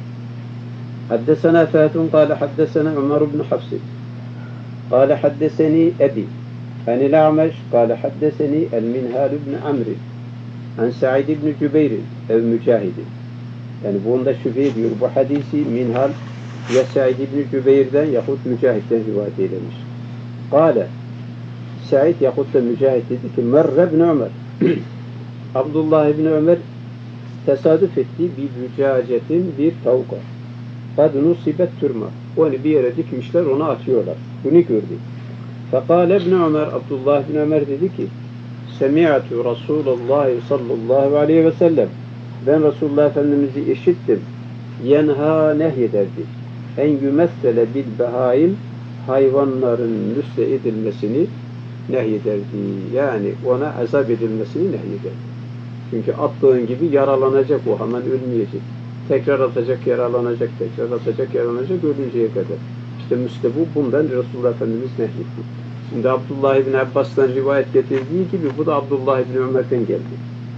حدثنا فات قال حدثنا عمر بن حفص قال حدثني أبي عن الأعمش قال حدثني المنهال بن عمرو عن سعيد بن جبير أو مجاهد yani bunda şüphe ediyor bu hadisi Minhal ya Sa'id ibn Cübeyr'den yahut Mücahit'ten rivayet eylemiş. Kale Sa'id yahut da Mücahit dedi ki Merre ibn Ömer Abdullah ibn Ömer tesadüf ettiği bir mücacetin bir tavuka. Kad nusibet turma. Onu bir yere dikmişler, onu atıyorlar. Bunu gördü. Fekale ibn Ömer, Abdullah ibn Ömer dedi ki Semi'atu Resulullah sallallahu aleyhi ve sellem ben Resulullah Efendimiz'i işittim. Yenha nehyederdi. En yümessele bil behaim hayvanların nüsle edilmesini nehyederdi. Yani ona azap edilmesini nehyederdi. Çünkü attığın gibi yaralanacak o, hemen ölmeyecek. Tekrar atacak, yaralanacak, tekrar atacak, yaralanacak, ölünceye kadar. İşte müste bu, bundan Resulullah Efendimiz nehyetti. Şimdi Abdullah ibn Abbas'tan rivayet getirdiği gibi bu da Abdullah ibn Ömer'den geldi.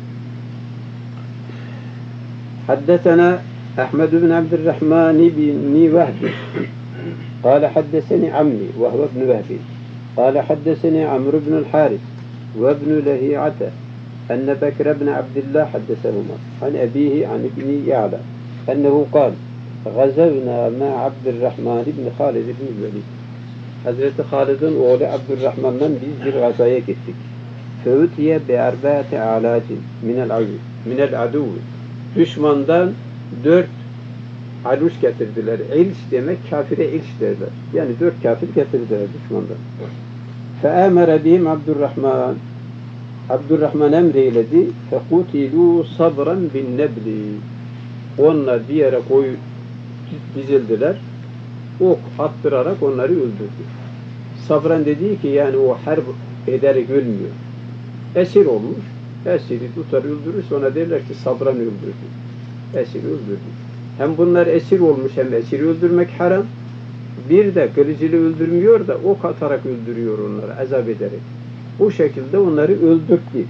Haddesena Ahmed ibn Abdurrahman ibn Vehbi قال حدثني عمي وهو ابن وهب قال حدثني عمرو بن الحارث وابن لهيعة أن بكر بن عبد الله حدثهما عن أبيه عن ابن يعلى أنه قال غزونا مع عبد الرحمن بن خالد بن الوليد Hazreti Halid'in oğlu Abdurrahman'dan biz bir gazaya gittik. فَاُتِيَ بِاَرْبَاتِ عَلَاجٍ مِنَ الْعَدُوِ Düşmandan dört aluş getirdiler. İlç demek, kafire ilç derler. Yani dört kafir getirdiler düşmandan. فَاَمَرَ بِهِمْ Abdurrahman Abdurrahman emreyledi. فَقُتِلُوا صَبْرًا بِالنَّبْلِ Onlar bir yere koy dizildiler. Ok attırarak onları öldürdü. Sabran dediği ki yani o harp ederek ölmüyor. Esir olmuş. Esiri tutar öldürür. Sonra derler ki sabran öldürdü. Esiri öldürdü. Hem bunlar esir olmuş hem esiri öldürmek haram. Bir de kılıcıyla öldürmüyor da ok atarak öldürüyor onları azap ederek. Bu şekilde onları öldürdü.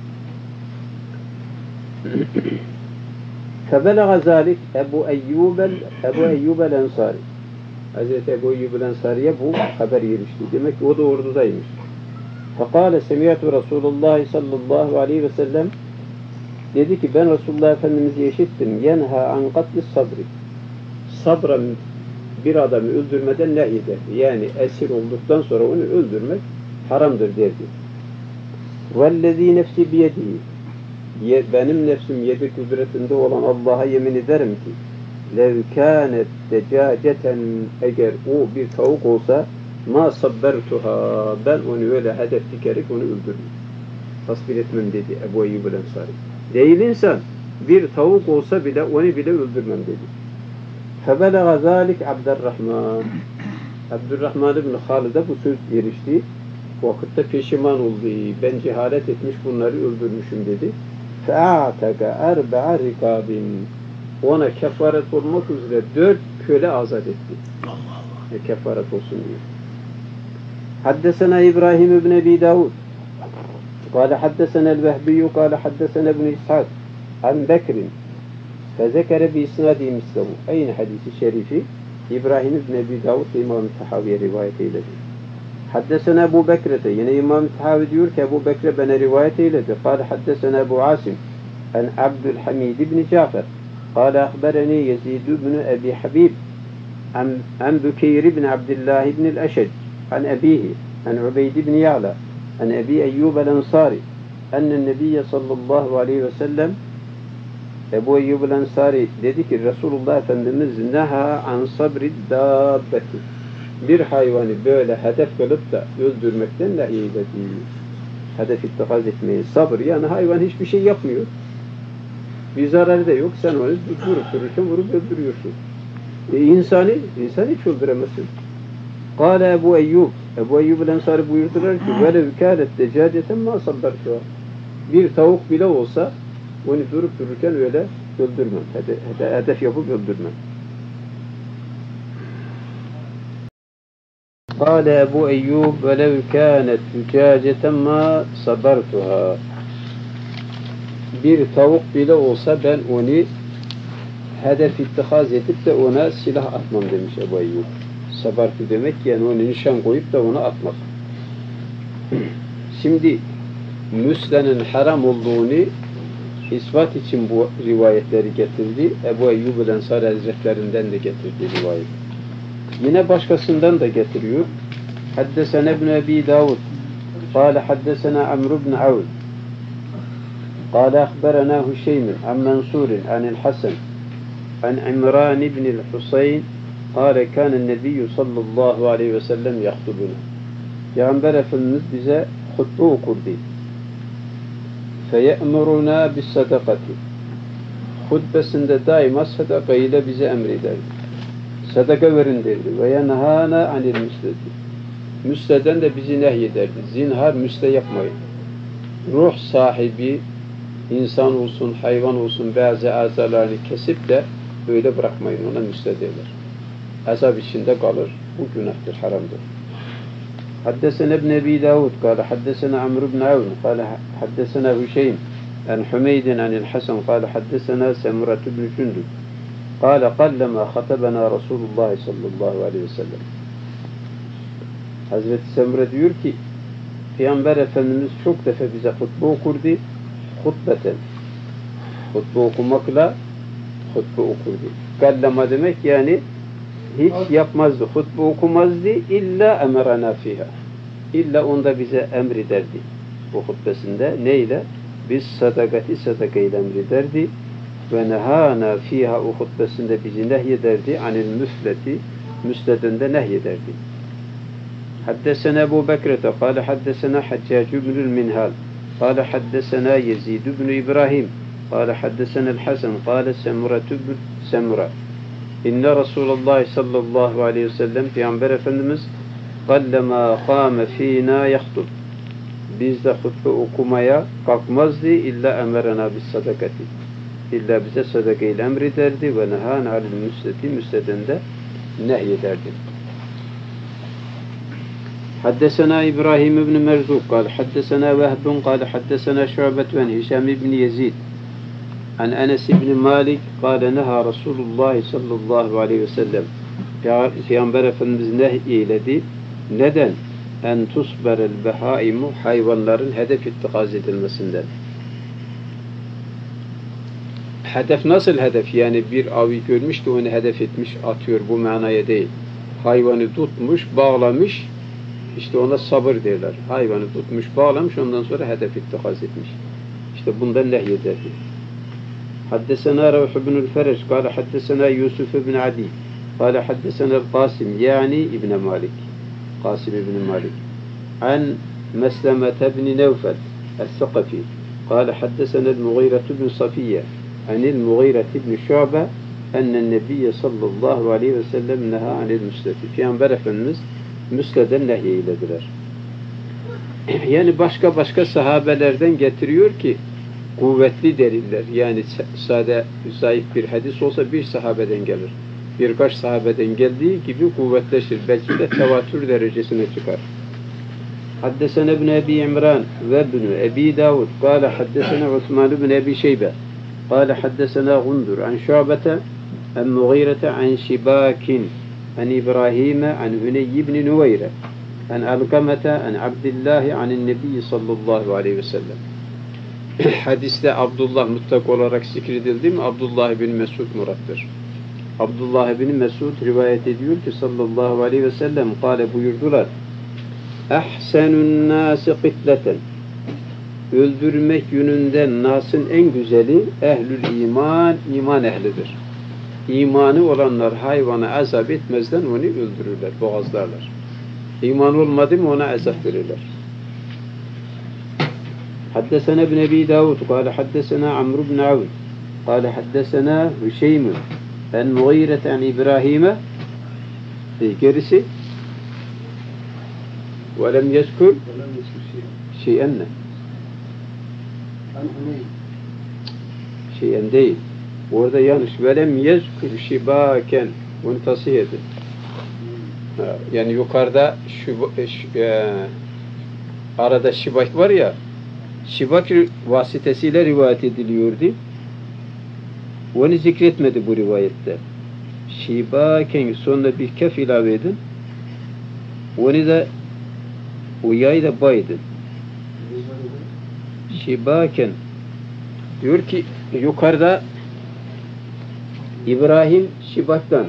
فَبَلَغَ ذَٰلِكَ Ebu Eyyub Ebu Eyyub el-Ensari Hazreti Ebu Eyyub el-Ensari'ye bu haber gelişti. Demek ki o da ordudaymış. فَقَالَ سَمِعَتُ رَسُولُ اللّٰهِ sallallahu aleyhi ve sellem dedi ki ben Resulullah Efendimiz'i işittim. يَنْهَا عَنْ قَتْلِ sabri Sabra bir adamı öldürmeden nehyeder. Yani esir olduktan sonra onu öldürmek haramdır derdi. وَالَّذ۪ي نَفْسِ بِيَدِهِ Benim nefsim yedi kudretinde olan Allah'a yemin ederim ki لَوْ كَانَتْ دَجَاجَةً Eğer o bir tavuk olsa ma sabbertuha ben onu öyle hedef dikerek onu öldürürüm. Tasvir etmem dedi Ebu Eyyub el-Ensari. Değil insan bir tavuk olsa bile onu bile öldürmem dedi. فَبَلَغَ ذَٰلِكَ Abdurrahman Abdurrahman ibn Halid'e bu söz erişti. O vakitte peşiman oldu. Ben cehalet etmiş bunları öldürmüşüm dedi. فَاَعْتَقَ اَرْبَعَ رِقَابٍ Ona kefaret olmak üzere dört köle azat etti. Allah Allah. E, kefaret olsun diyor. Haddesena İbrahim ibn Ebi Davud قال حدثنا الوهبي قال حدثنا ابن إسحاق عن بكر فذكر بإسناده مثله aynı hadisi şerifi İbrahim ibn Ebi Davud İmam-ı Tahavi'ye rivayet eyledi. Haddesena Ebu Bekre'de yine İmam-ı Tahavi diyor ki Ebu Bekre bana rivayet eyledi. قال حدثنا Ebu Asim عن Abdülhamid ibn Cafer قال أخبرني يزيد بن أبي حبيب عن عن بكير بن عبد الله بن الأشج عن أبيه عن عبيد بن يعلى عن أبي أيوب الأنصاري أن النبي صلى الله عليه وسلم Ebu Eyyub el-Ensari dedi ki Resulullah Efendimiz neha an sabri dabbeti bir hayvanı böyle hedef kılıp da öldürmekten nehyeydi. Hedef ittikaz etmeyi. Sabır yani hayvan hiçbir şey yapmıyor. Bir zararı da yok. Sen onu durup dururken vurup öldürüyorsun. E, insanı, insanı hiç öldüremezsin. Kâle Ebu Eyyub Ebu Eyyub el-Ensari buyurdular ki velev kâlet decâceten mâ sabbertuha bir tavuk bile olsa onu durup dururken öyle öldürmem. Hedef, hedef yapıp öldürmem. Kâle Ebu Eyyub velev kânet zücâceten mâ sabbertuha bir tavuk bile olsa ben onu hedef ittihaz edip de ona silah atmam demiş Ebu Eyyub. Sabartı demek yani onu nişan koyup da onu atmak. Şimdi müslenin haram olduğunu ispat için bu rivayetleri getirdi. Ebu Eyyub el-Ensari Hazretlerinden de getirdi rivayet. Yine başkasından da getiriyor. Haddesena ibn Ebi Davud قال حدثنا عمرو بن عون قال أخبرنا هشيم عن منصور عن الحسن عن عمران بن الحسين قال كان النبي صلى الله عليه وسلم يخطبنا Peygamber Efendimiz bize hutbe okurdu. فَيَأْمُرُنَا بِالصَّدَقَةِ Hutbesinde daima sadaka ile bize emrederdi. Sadaka verin derdi. وَيَنْهَانَا عَنِ الْمُسْلَةِ Müsleden de bizi nehyederdi. Zinhar müsle yapmayın. Ruh sahibi insan olsun, hayvan olsun bazı azalarını kesip de öyle bırakmayın. Ona müsle derler. Azap içinde kalır. Bu günahtır, haramdır. حدثنا ابن أبي داود قال حدثنا عمرو بن عون قال حدثنا هشيم عن حميد عن الحسن قال حدثنا سمرة بن جندب قال قلما خطبنا رسول الله صلى الله عليه وسلم Hazreti Semre diyor ki Peygamber Efendimiz çok defa bize hutbe okurdu. Hutbeten. Hutbe okumakla hutbe okurdu. Kallama demek yani hiç yapmazdı. Hutbe okumazdı. İlla emerana fiha. İlla onda bize emrederdi. bu hutbesinde. Neyle? Biz sadakati sadakayla emrederdi. Ve nehana fiha o hutbesinde bizi nehyederdi. Anil müsleti müsledinde nehyederdi. Haddesena Ebu Bekir'te kâle haddesena Haccâcu ibnül Minhal kâle haddesena Yezid ibn İbrahim kâle haddesena el-Hasan kâle Semuratu ibn Semura İnne Resulullah sallallahu aleyhi ve sellem Peygamber Efendimiz kallema kâme fînâ yahtub bizde hutbe okumaya kalkmazdı illa emerena bis sadakati illa bize sadakayla emrederdi ve nehâne alil müsleti müsledinde nehyederdi. حدثنا إبراهيم بن مرزوق قال حدثنا وهب قال حدثنا شعبة عن هشام بن يزيد عن أنس بن مالك قال نهى رسول الله صلى الله عليه وسلم Peygamber Efendimiz nehyeledi. Neden? En tusberel behaimu hayvanların hedef ittikaz edilmesinden. Hedef nasıl hedef? Yani bir avi görmüş de onu hedef etmiş, atıyor. Bu manaya değil. Hayvanı tutmuş, bağlamış. İşte ona sabır derler. Hayvanı tutmuş, bağlamış, ondan sonra hedef ittikaz etmiş. İşte bundan nehyederdi. Haddesena Ravh ibn-ül Fereç, kâle haddesena Yusuf ibn Adi, kâle haddesena Qasim, yani İbn Malik, Qasim ibn Malik, an Meslemete ibn Nevfel, el-Sakafi, kâle haddesena el-Mughire ibn Safiye, anil Mughire ibn Şu'be, ennen Nebiyye sallallahu aleyhi ve sellem neha anil müsleti. Peygamber Efendimiz müsleden nehyeyilediler. Yani başka başka sahabelerden getiriyor ki kuvvetli deliller. Yani sade zayıf bir hadis olsa bir sahabeden gelir. Birkaç sahabeden geldiği gibi kuvvetleşir. Belki de tevatür derecesine çıkar. Haddesene ibn Ebi İmran ve ibn Ebi Davud kâle haddesene Osman ibn Ebi Şeybe kâle haddesena Gundur an Şu'bete en Mughirete an Şibakin an İbrahim an Hüneyy ibn Nüveyre an Alkamete an Abdillah an Nebi sallallahu aleyhi ve sellem. Hadiste Abdullah mutlak olarak zikredildi mi? Abdullah bin Mesud murattır. Abdullah bin Mesud rivayet ediyor ki sallallahu aleyhi ve sellem kâle buyurdular. Ahsenun nâsi kıtleten öldürmek yönünden nasın en güzeli ehlül iman, iman ehlidir. İmanı olanlar hayvanı azap etmezden onu öldürürler, boğazlarlar. İman olmadı mı ona azap verirler. Haddesena ibn Ebi Davud kâle haddesena Amr ibn Avn kâle haddesena Hüşeym en Mughire en İbrahim'e gerisi ve lem yezkur şeyen şeyen değil. Orada yanlış. Ve lem yezkur şibaken bunu tasih edin. Yani yukarıda şu, şu e, arada şibak var ya, şibak vasıtasıyla rivayet ediliyordu. Onu zikretmedi bu rivayette. Şibaken sonuna bir kef ilave edin. Onu da uyayı da baydın. Şibaken diyor ki yukarıda İbrahim şibaktan,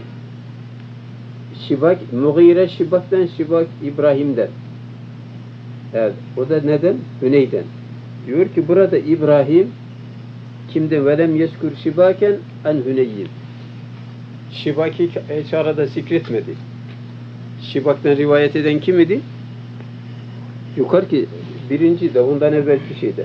şibak Mughire şibaktan, şibak İbrahim'den. Evet, o da neden? Hüney'den. Diyor ki burada İbrahim kimden? Velem yeskur şibaken en Hüneyyin. Şibaki hiç arada zikretmedi. Şibaktan rivayet eden kim idi? Yukarıki birinci de ondan evvelki şeyde.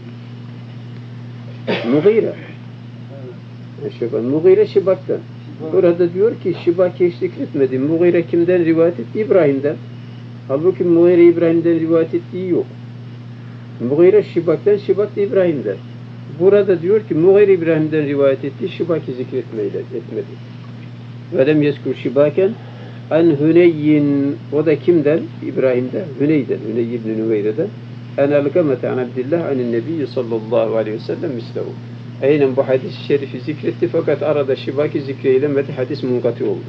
Mughire. Mughire şibaktan. Burada diyor ki şibaki hiç zikretmedi. Mughire kimden rivayet etti? İbrahim'den. Halbuki Mughire İbrahim'den rivayet ettiği yok. Mughire şibaktan, şibak da İbrahim'den. Burada diyor ki Mughire İbrahim'den rivayet etti, şibaki zikretmeyle etmedi. Velem yeskur şibaken en Hüneyyin, o da kimden? İbrahim'den, Hüney'den, Hüneyy ibn Nüveyre'den. En Alkamete an Abdillah anin Nebiyyi sallallahu aleyhi ve sellem mislehu. Aynen bu hadis-i şerifi zikretti fakat arada şibaki zikreylemedi, hadis munkati oldu.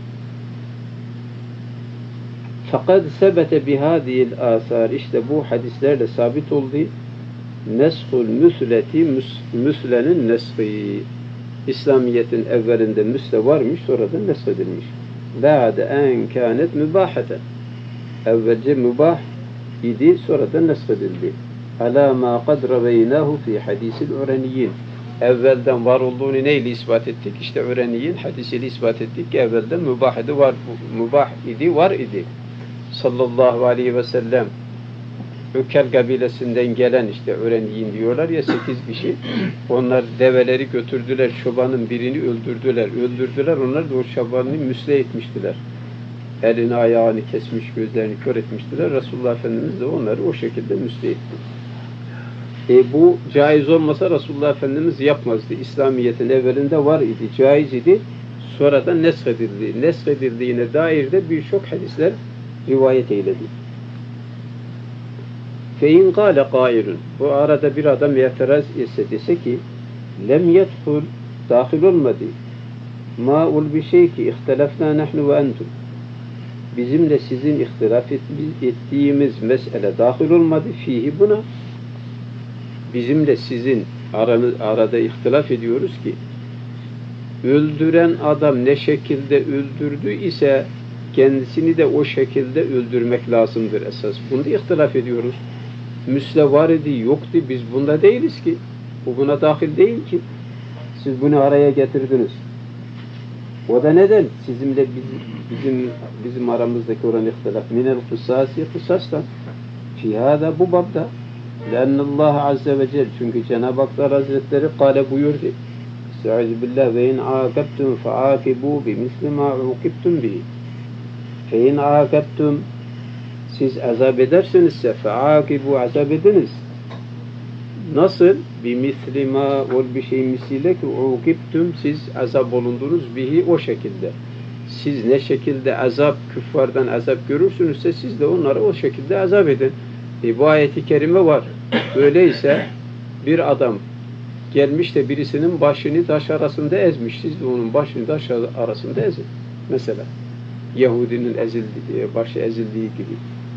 Fakat sebete bihadiyil asar, işte bu hadislerle sabit oldu. Neshul müsleti, müslenin neshi. İslamiyet'in evvelinde müsle varmış, sonradan neshedilmiş. Ba'de en kânet mübâheten. Evvelce mübah idi, sonradan neshedildi. ala ma qad raveynahu fi hadisil ureniyin. Evvelden var olduğunu neyle ispat ettik? İşte ureniyin hadisiyle ispat ettik ki evvelden mübah idi, var, mübah idi, var idi. Sallallahu aleyhi ve sellem Ökel kabilesinden gelen işte ureniyin diyorlar ya sekiz kişi. Onlar develeri götürdüler, çobanın birini öldürdüler. Öldürdüler, onlar da o çobanını müsle etmiştiler. Elini ayağını kesmiş, gözlerini kör etmiştiler. Resulullah Efendimiz de onları o şekilde müsle etti. E bu caiz olmasa Resulullah Efendimiz yapmazdı. İslamiyet'in evvelinde var idi, caiz idi. Sonradan neshedildi. Neshedildiğine dair de birçok hadisler rivayet eyledi. Fein gâle gâirun. Bu arada bir adam itiraz etse dese ki lem yedhul, dahil olmadı. Ma'ul bir şey ki ihtilafna nahnu ve entum. Bizimle sizin ihtilaf ettiğimiz mesele dahil olmadı. Fihi buna. Bizimle sizin aranı, arada ihtilaf ediyoruz ki öldüren adam ne şekilde öldürdü ise kendisini de o şekilde öldürmek lazımdır esas. Bunda ihtilaf ediyoruz. Müsle var idi, yoktu. Biz bunda değiliz ki. Bu buna dahil değil ki. Siz bunu araya getirdiniz. O da neden? Sizinle bizim bizim, bizim aramızdaki olan ihtilaf. Minel kısasi kısastan. Fihada bu babda. Lennallahu azze ve celle. Çünkü Cenab-ı Hak Hazretleri kâle buyurdu. Estaizu billah ve in âkebtum feâkibû bimisli mâ ukibtum bihi. Fe in âkebtum, siz azap edersinizse feâkibû, azap ediniz. Nasıl? Bimisli mâ, ol bir şey misliyle ki ukibtum, siz azap olundunuz bihi, o şekilde. Siz ne şekilde azap, küffardan azap görürsünüzse siz de onları o şekilde azap edin. E, bu ayeti kerime var. Öyleyse bir adam gelmiş de birisinin başını taş arasında ezmiş. Siz de onun başını taş arasında ezin. Mesela Yahudinin ezildiği, başı ezildiği gibi.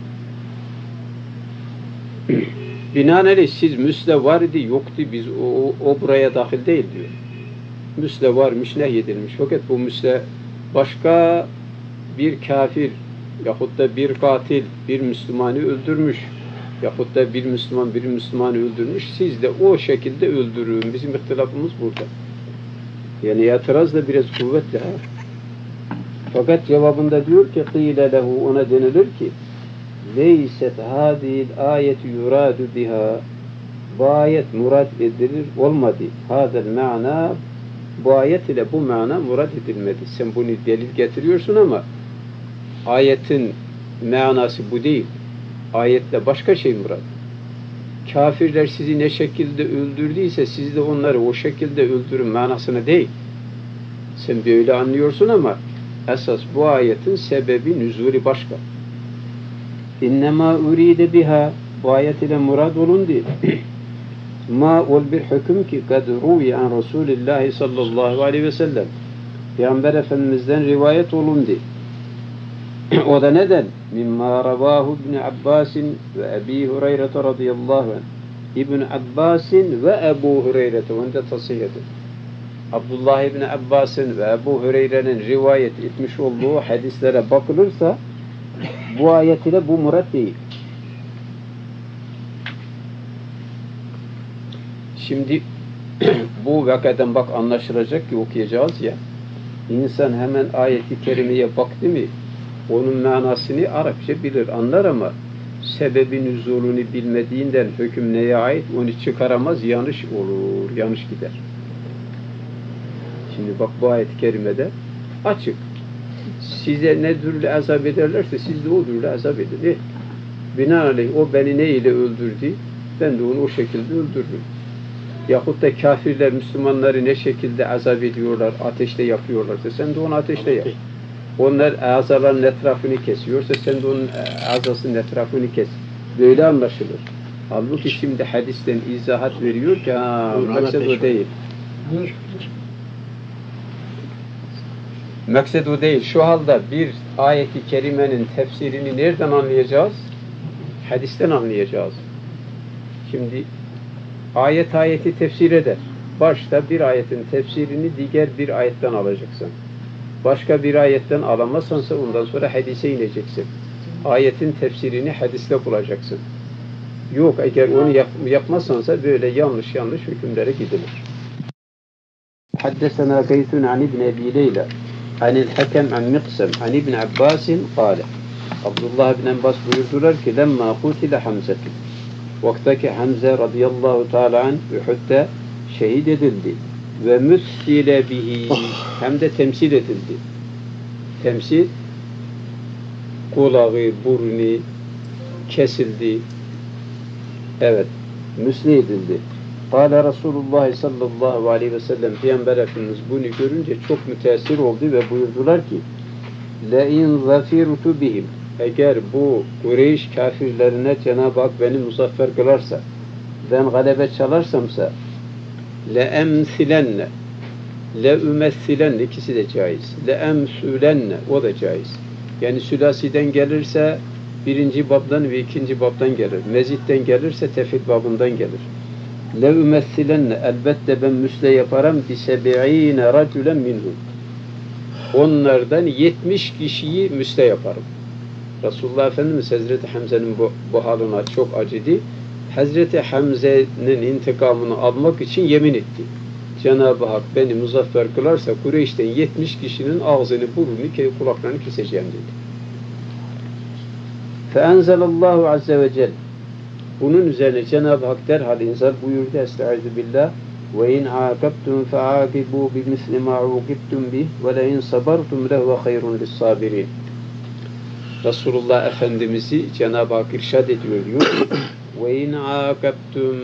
Binaenaleyh siz müsle var idi, yoktu, biz o, o buraya dahil değil diyor. Müsle varmış, nehyedilmiş. Fakat bu müsle başka bir kafir yahut da bir katil bir Müslümanı öldürmüş yahut da bir Müslüman bir Müslümanı öldürmüş. Siz de o şekilde öldürün. Bizim ihtilafımız burada. Yani itiraz da biraz kuvvetli. Ha? Fakat cevabında diyor ki قِيلَ لَهُ, ona denilir ki لَيْسَتْ هَذِهِ الْآيَةُ يُرَادُ بِهَا, bu ayet murad edilir olmadı. هَذَا الْمَعْنَى, bu ayet ile bu mana murad edilmedi. Sen bunu delil getiriyorsun ama ayetin manası bu değil. Ayette başka şey murad. Kafirler sizi ne şekilde öldürdüyse siz de onları o şekilde öldürün manasına değil. Sen böyle anlıyorsun ama esas bu ayetin sebebi nüzulü başka. İnnemâ urîde biha, bu ayet ile murad olundu. Ma ol bir hüküm ki kad ruvi an Resulillahi sallallahu aleyhi ve sellem, Peygamber Efendimiz'den rivayet olundu. O da neden? Mimma ravahu İbn Abbasin ve Ebi Hureyre radıyallahu anh. İbn Abbasin ve Ebu Hureyre, onda tasihiyeti. Abdullah İbn Abbas'ın ve Ebu Hureyre'nin rivayet etmiş olduğu hadislere bakılırsa bu ayet ile bu murat değil. Şimdi bu vakadan bak anlaşılacak ki okuyacağız ya. İnsan hemen ayeti kerimeye baktı mı onun manasını Arapça bilir, anlar ama sebebi nüzulunu bilmediğinden hüküm neye ait onu çıkaramaz, yanlış olur, yanlış gider. Şimdi bak bu ayet-i kerimede açık. Size ne türlü azap ederlerse siz de o türlü azap edin. E, binaenaleyh o beni ne ile öldürdü, ben de onu o şekilde öldürürüm. Yahut da kafirler Müslümanları ne şekilde azap ediyorlar, ateşte yapıyorlarsa sen de onu ateşte yap. Onlar azaların etrafını kesiyorsa sen de onun azasının etrafını kes. Böyle anlaşılır. Halbuki şimdi hadisten izahat veriyor ki ha, maksat o değil. Maksat o değil. Şu halde bir ayeti kerimenin tefsirini nereden anlayacağız? Hadisten anlayacağız. Şimdi ayet ayeti tefsir eder. Başta bir ayetin tefsirini diğer bir ayetten alacaksın. Başka bir ayetten alamazsansa ondan sonra hadise ineceksin. Ayetin tefsirini hadiste bulacaksın. Yok, eğer onu yap, yapmazsansa böyle yanlış yanlış hükümlere gidilir. Haddesena Gaythun an İbn Ebi Leyla anil Hakem an Miqsam an İbn Abbasin kâle. Abdullah bin Abbas buyurdular ki lemma kutile Hamze'tu. Vaktaki Hamze radıyallahu teala anh Uhud'da şehit edildi. Ve müssile bihi hem de temsil edildi. Temsil kulağı, burnu kesildi. Evet, müsli edildi. Kâle Resulullah sallallahu aleyhi ve sellem Peygamber Efendimiz bunu görünce çok müteessir oldu ve buyurdular ki لَاِنْ ظَفِرُتُ bihim eğer bu Kureyş kafirlerine Cenab-ı Hak beni muzaffer kılarsa, ben galebe çalarsamsa لَاَمْثِلَنَّ لَاُمَثِّلَنَّ ikisi de caiz. لَاَمْسُولَنَّ o da caiz. Yani sülasiden gelirse birinci babdan ve ikinci babdan gelir. Mezitten gelirse tefil babından gelir. لَاُمَثِّلَنَّ elbette ben müsle yaparım بِسَبِعِينَ رَجُلًا minhum. Onlardan yetmiş kişiyi müsle yaparım. Resulullah Efendimiz Hazreti Hamze'nin bu, bu halına çok acıdı. Hazreti Hamze'nin intikamını almak için yemin etti. Cenab-ı Hak beni muzaffer kılarsa Kureyş'ten yetmiş kişinin ağzını, burnunu, kulaklarını keseceğim dedi. فَاَنْزَلَ اللّٰهُ عَزَّ وَجَلَّ bunun üzerine Cenab-ı Hak derhal inzal buyurdu. Estaizu billah وَاِنْ عَاقَبْتُمْ فَعَاقِبُوا بِمِثْلِ مَا عُوقِبْتُمْ بِهِ وَلَاِنْ صَبَرْتُمْ لَهُوَ خَيْرٌ لِلصَّابِرِينَ Resulullah Efendimiz'i Cenab-ı Hak irşad ediyor diyor. وَاِنْ عَاقَبْتُمْ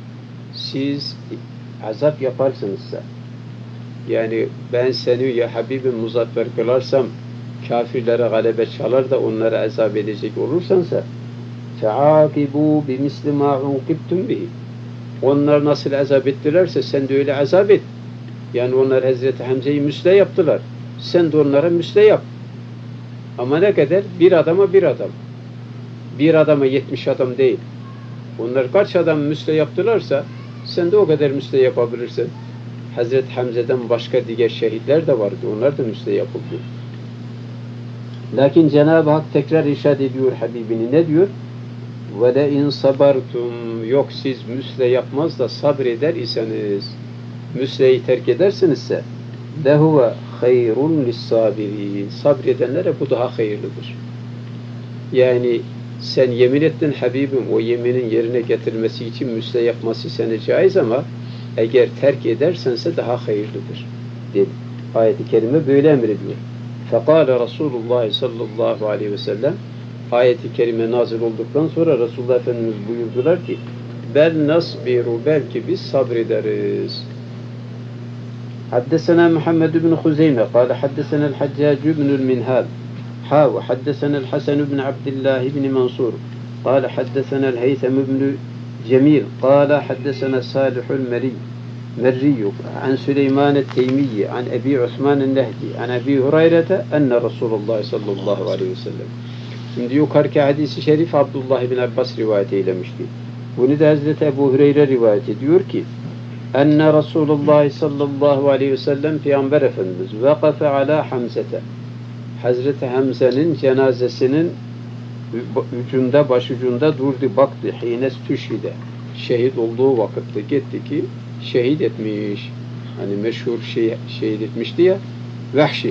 siz azap yaparsınızsa yani ben seni ya Habibim muzaffer kılarsam kafirlere galebe çalar da onlara azap edecek olursansa فَعَاقِبُوا بِمِثْلِ مَا عُوقِبْتُمْ بِهِ onlar nasıl azap ettilerse sen de öyle azap et. Yani onlar Hazreti Hamze'yi müsle yaptılar. Sen de onlara müsle yap. Ama ne kadar? Bir adama bir adam. Bir adama yetmiş adam değil. Onlar kaç adam müsle yaptılarsa sen de o kadar müsle yapabilirsin. Hazreti Hamze'den başka diğer şehitler de vardı. Onlar da müsle yapıldı. Lakin Cenab-ı Hak tekrar irşad ediyor Habibini. Ne diyor? وَلَاِنْ صَبَرْتُمْ yok siz müsle yapmaz da sabreder iseniz müsleyi terk edersinizse لَهُوَ خَيْرٌ لِلصَّابِرِينَ sabredenlere bu daha hayırlıdır. Yani sen yemin ettin Habibim o yeminin yerine getirmesi için müsle yapması sana caiz ama eğer terk edersense daha hayırlıdır dedi. Ayet-i kerime böyle emrediyor. فَقَالَ Resulullah sallallahu aleyhi ve sellem ayet-i kerime nazil olduktan sonra Resulullah Efendimiz buyurdular ki bel nasbiru belki biz sabrederiz. Haddesena Muhammed ibn Huzeyme kâle haddesena el-Haccac ibn el-Minhal ha ve haddesena el-Hasan ibn Abdillah ibn Mansur kâle haddesena el-Heytham ibn Cemil kâle haddesena Salihul Meri Merriyyuk an Süleyman el-Teymiyyi an Ebi Osman el-Nehdi an Ebi Hureyre'te enne Resulullah sallallahu aleyhi ve sellem Şimdi yukarıki hadisi şerif Abdullah bin Abbas rivayet eylemişti. Bunu da Hazreti Ebu Hureyre rivayet ediyor ki enne Resulullah sallallahu aleyhi ve sellem Peygamber Efendimiz vakafe ala Hamzete Hazreti Hamze'nin cenazesinin ucunda, başucunda durdu, baktı. Hines tüşhide şehit olduğu vakitte gitti ki şehit etmiş. Hani meşhur şey, şehit etmişti ya Vahşi.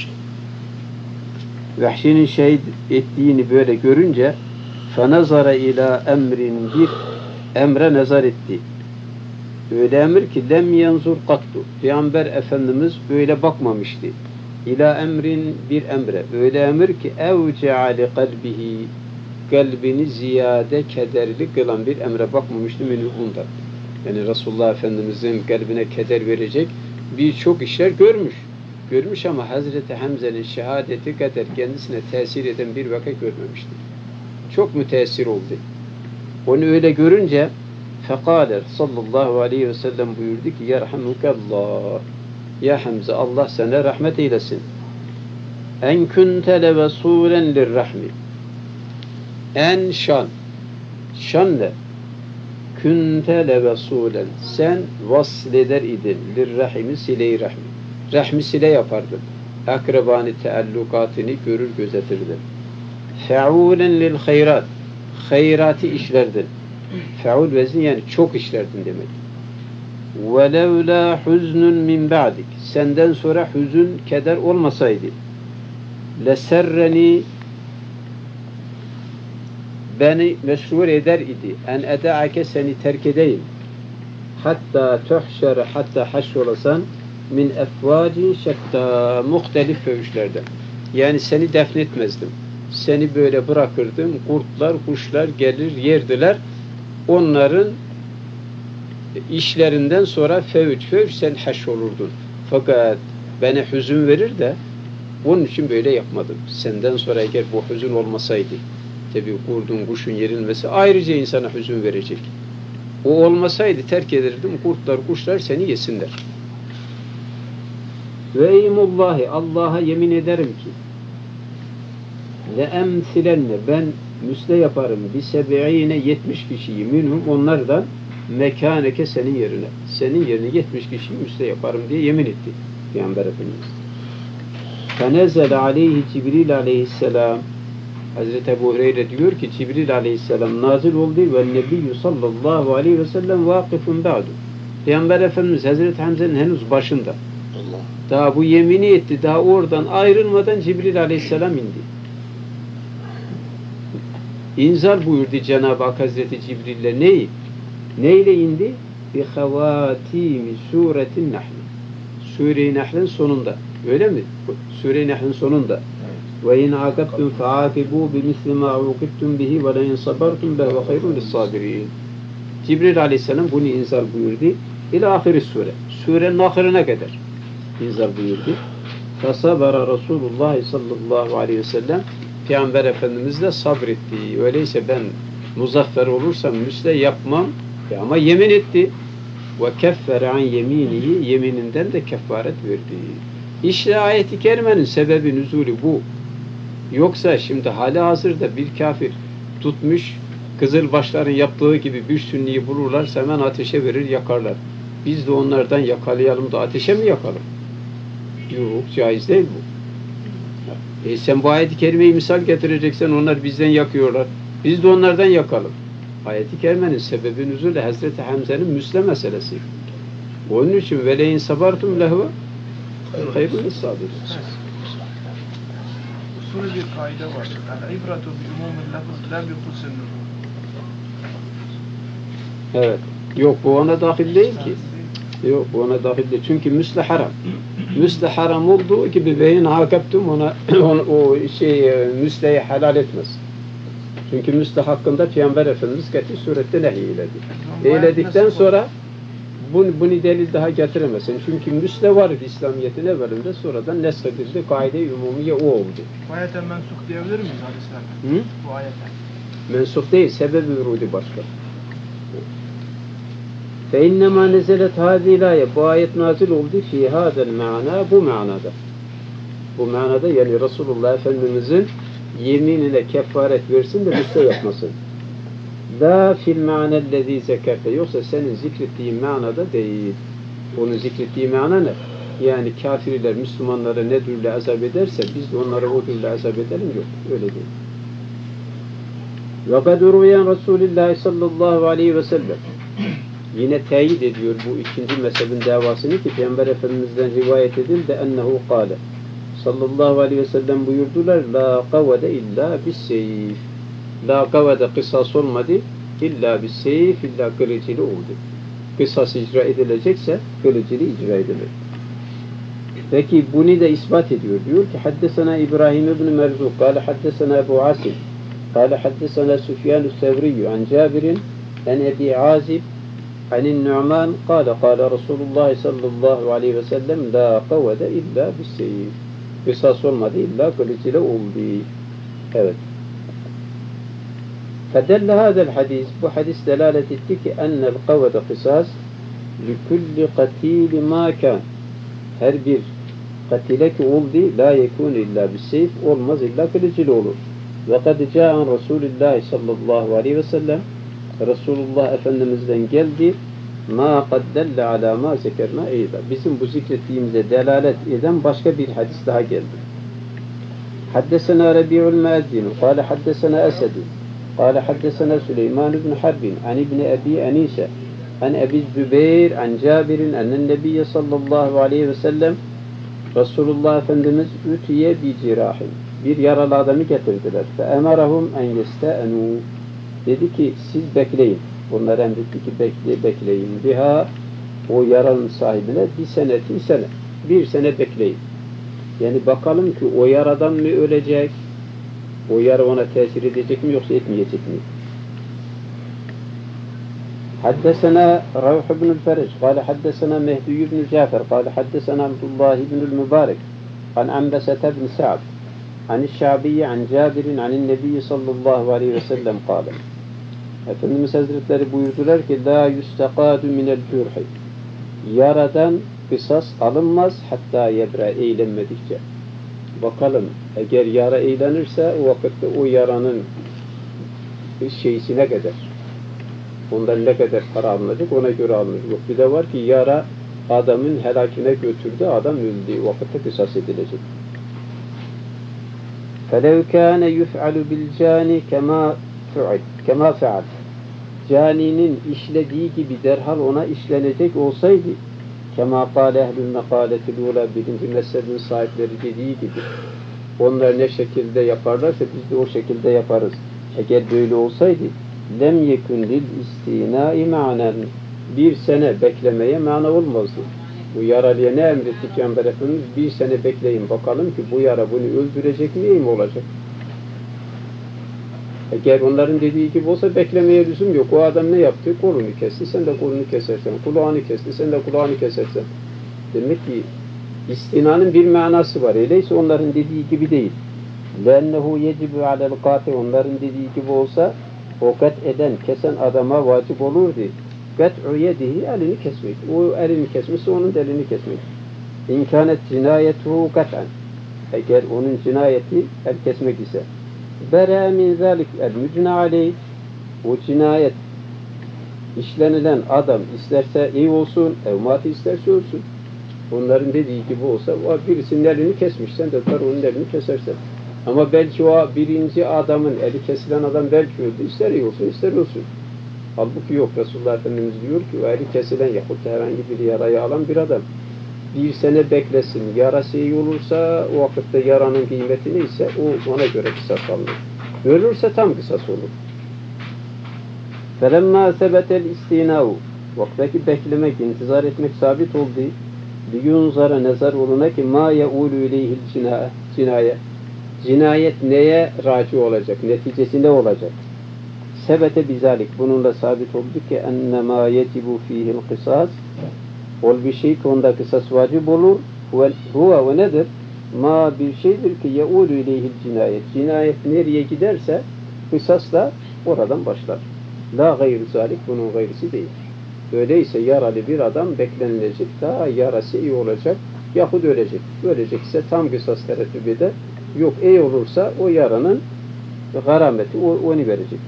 Vahşi'nin şehit ettiğini böyle görünce فَنَظَرَ ila emrin bir emre nazar etti. Öyle emir ki lem yanzur kattu. Peygamber Efendimiz böyle bakmamıştı. İla emrin bir emre. Öyle emir ki evce'ali kalbihi kalbini ziyade kederli kılan bir emre bakmamıştı minhu bundan. Yani Resulullah Efendimiz'in kalbine keder verecek birçok işler görmüş. Görmüş ama Hazreti Hamze'nin şehadeti kadar kendisine tesir eden bir vaka görmemiştir. Çok müteessir oldu. Onu öyle görünce fekâler sallallahu aleyhi ve sellem buyurdu ki yerhamukallah ya Hamze Allah sana rahmet eylesin. En kunte levesûlen lirrahmi en şan şan ne? Kunte levesûlen sen vasleder idin lirrahimi sile-i rahmi rahmi sile yapardın. Akrabani teallukatını görür gözetirdin. Fe'ûlen lil hayrat hayratı işlerdin. Feul vezni yani çok işlerdin demek. وَلَوْلَا حُزْنٌ مِنْ بَعْدِكَ Senden sonra hüzün, keder olmasaydı لَسَرَّنِي Beni mesrur eder idi. En eda'ake seni terk edeyim. Hatta tuhşere hatta haşrolasan min efvaci şetta muhtelif fövüşlerden. Yani seni defnetmezdim. Seni böyle bırakırdım. Kurtlar, kuşlar gelir, yerdiler. Onların işlerinden sonra fevç fevç sen haşrolurdun. Fakat bana hüzün verir de onun için böyle yapmadım. Senden sonra eğer bu hüzün olmasaydı, tabi kurdun, kuşun yerilmesi ayrıca insana hüzün verecek. O olmasaydı terk ederdim, kurtlar, kuşlar seni yesinler. Ve eymullahi, Allah'a yemin ederim ki le emsilenne, ben müsle yaparım bi sebe'ine yetmiş kişiyi minhum onlardan mekaneke senin yerine. Senin yerine yetmiş kişiyi müsle yaparım diye yemin etti Peygamber Efendimiz. Fenezele aleyhi Cibril aleyhisselam, Hazreti Ebu Hureyre diyor ki Cibril aleyhisselam nazil oldu ve nebiyyü sallallahu aleyhi ve sellem vakıfun ba'du. Peygamber Efendimiz Hazreti Hamza'nın henüz başında. Allah. Daha bu yemini etti. Daha oradan ayrılmadan Cibril aleyhisselam indi. İnzal buyurdu Cenab-ı Hak Hazreti Cibril'le neyi? Neyle indi? Bi havatimi suretin Nahl. Sure-i Nahl'in sonunda. Öyle mi? Sure-i Nahl'in sonunda. Ve in akabtum fa'akibu bimisli ma ukibtum bihi ve la in sabartum lehu hayrun lis-sabirin. Cibril aleyhisselam bunu inzal buyurdu. İlâ ahiri sure. Surenin ahirine kadar inzal buyurdu. Fasabara Resulullah sallallahu aleyhi ve sellem Peygamber Efendimiz de sabretti. Öyleyse ben muzaffer olursam müsle yapmam. Ama yemin etti. Ve keffere an yeminihi, yemininden de kefaret verdi. İşte ayet-i kerimenin sebebi nüzulü bu. Yoksa şimdi hali hazırda bir kafir tutmuş Kızılbaşların yaptığı gibi bir sünniyi bulurlarsa hemen ateşe verir yakarlar. Biz de onlardan yakalayalım da ateşe mi yakalım? Yok, caiz değil bu. E sen bu ayet-i kerimeyi misal getireceksen onlar bizden yakıyorlar. Biz de onlardan yakalım. Ayet-i kerimenin sebebi nüzulü Hazreti Hamza'nın müsle meselesi. Onun için veleyin sabartum lehu hayrun lis-sabirin. Usulü bir kaide var. El-ibratu bi umumil lafız la bi hususin nuzul. Evet. Yok bu ona dahil değil ki. Yok bu ona dahil değil. Çünkü müsle haram. Müsle haram olduğu gibi beyin hakaptum ona o şey müsleyi helal etmez. Çünkü müsle hakkında Peygamber Efendimiz kati surette nehyiledi. Eyledikten sonra bunu, bunu delil daha getiremezsin. Çünkü müsle var İslamiyet'in evvelinde sonradan nesledildi. Kaide-i umumiye o oldu. Bu ayeten mensuk diyebilir miyiz hadislerde? Bu ayeten. Mensuk değil, sebebi vurudi başka. فَاِنَّمَا نَزَلَتْ هَذِي الْآيَةِ Bu ayet nazil oldu fi هَذَا الْمَعْنَى bu manada. Bu manada yani Resulullah Efendimiz'in yeminine kefaret versin de müsle yapmasın. La fil ma'nellezî zekerte yoksa senin zikrettiğin manada değil. Onun zikrettiği mana ne? Yani kafirler Müslümanlara ne türlü azap ederse biz de onlara o türlü azap edelim yok. Öyle değil. Ve kad ruviyen Resulullah sallallahu aleyhi ve sellem yine teyit ediyor bu ikinci mezhebin davasını ki Peygamber Efendimiz'den rivayet edildi ennehu kâle sallallahu aleyhi ve sellem buyurdular la kavede illa bis seyf. La kavede kısas olmadı illa bis seyf illa kılıcıyla oldu. Kısas icra edilecekse kılıcıyla icra edilir. Peki bunu da ispat ediyor. Diyor ki haddesena İbrahim ibn Merzuk kâle haddesena Ebu Asim kâle haddesena Süfyan-ı Sevriyyü an Cabirin en Ebi Azib anin Nu'man kâle kâle Resulullah sallallahu aleyhi ve sellem la kavede illa bis seyf. Kısas olmadı illa kılıcıyla oldu. Evet. فدل هذا الحديث bu hadis delalet etti ki ennel kavede kısas likulli katil ma kan her bir katile ki oldu la yekun illa biseyf olmaz illa kılıcıyla olur. Ve kad ca'an Resulullah sallallahu aleyhi ve sellem Resulullah Efendimiz'den geldi ma kad delle ala ma zekerna eyda bizim bu zikrettiğimize delalet eden başka bir hadis daha geldi. Haddesena Rabi'ul Muezzin kâle haddesena Esed قال حدثنا سليمان بن حرب عن ابن أبي أنيسة عن أبي الزبير عن جابر أن النبي صلى الله عليه وسلم Resulullah Efendimiz ütüye bir cirahin. Bir yaralı adamı getirdiler. Feemarahum en yeste'enu. Dedi ki siz bekleyin. Bunlar emretti ki bekle, bekleyin. Biha o yaralının sahibine bir senetin sene. Bir sene bekleyin. Yani bakalım ki o yaradan mı ölecek? O yara ona tesir edecek mi yoksa etmeyecek mi? حدثنا روح بن الفرج قال حدثنا مهدي بن جعفر قال حدثنا عبد الله بن المبارك عن عنبسة بن سعد عن الشعبي عن جابر عن النبي صلى الله عليه وسلم قال Efendimiz Hazretleri buyurdular ki la yustakadu minel cürhi yaradan kısas alınmaz hatta yebra eğlenmedikçe. Bakalım eğer yara eğlenirse o vakitte o yaranın şeysine kadar ondan ne kadar para alınacak ona göre alınır. Yok bir de var ki yara adamın helakine götürdü, adam öldü. Vakitte kısas edilecek. فَلَوْ كَانَ يُفْعَلُ بِالْجَانِ كَمَا فُعِلْ كَمَا فَعَلْ Caninin işlediği gibi derhal ona işlenecek olsaydı كَمَا قَالَ اَهْلُ النَّقَالَةِ الْعُولَى birinci mezhebin sahipleri dediği gibi onlar ne şekilde yaparlarsa biz de o şekilde yaparız. Eğer böyle olsaydı lem yekun lil istinai ma'nen bir sene beklemeye mana olmazdı. Bu yaralıya ne emretti Peygamber Efendimiz? Bir sene bekleyin bakalım ki bu yara bunu öldürecek mi iyi mi olacak? Eğer onların dediği gibi olsa beklemeye lüzum yok. O adam ne yaptı? Kolunu kesti, sen de kolunu kesersen. Kulağını kesti, sen de kulağını kesersen. Demek ki istinanın bir manası var. Öyleyse onların dediği gibi değil. لَاَنَّهُ يَجِبُ عَلَى الْقَاتِ onların dediği gibi olsa o kat eden, kesen adama vacip olurdu. Kat'u yedihi elini kesmek. O elini kesmişse onun da elini kesmek. İmkanet cinayetuhu kat'an. Eğer onun cinayeti el kesmek ise. Bera min zalik el mücna aleyh. O cinayet işlenilen adam isterse iyi olsun, evmatı isterse olsun. Onların dediği gibi olsa birisinin elini kesmiş, sen de tutar onun elini kesersen. Ama belki o birinci adamın eli kesilen adam belki öldü, ister iyi olsun, ister olsun. Halbuki yok, Resulullah Efendimiz diyor ki o eli kesilen yahut da herhangi bir yarayı alan bir adam bir sene beklesin, yarası iyi olursa o vakitte yaranın kıymeti neyse o ona göre kısas alınır. Ölürse tam kısas olur. فَلَمَّا ثَبَتَ الْاِسْتِينَاهُ vaktaki beklemek, intizar etmek sabit oldu. لِيُنْزَرَ nezar oluna ki مَا يَعُولُ اِلَيْهِ الْجِنَايَ cinayet neye raci olacak, neticesi ne olacak? Sebete bizalik, bununla sabit oldu ki ennema yecibu fihil kısas ol bir şey ki onda kısas vacip olur huve ve nedir? Ma bir şeydir ki ye'ulu ileyhil cinayet cinayet nereye giderse kısas da oradan başlar. La gayr zalik, bunun gayrisi değil. Öyleyse yaralı bir adam beklenilecek, daha yarası iyi olacak yahut ölecek. Ölecekse tam kısas terettüp eder. Yok iyi olursa o yaranın garameti o, onu verecek.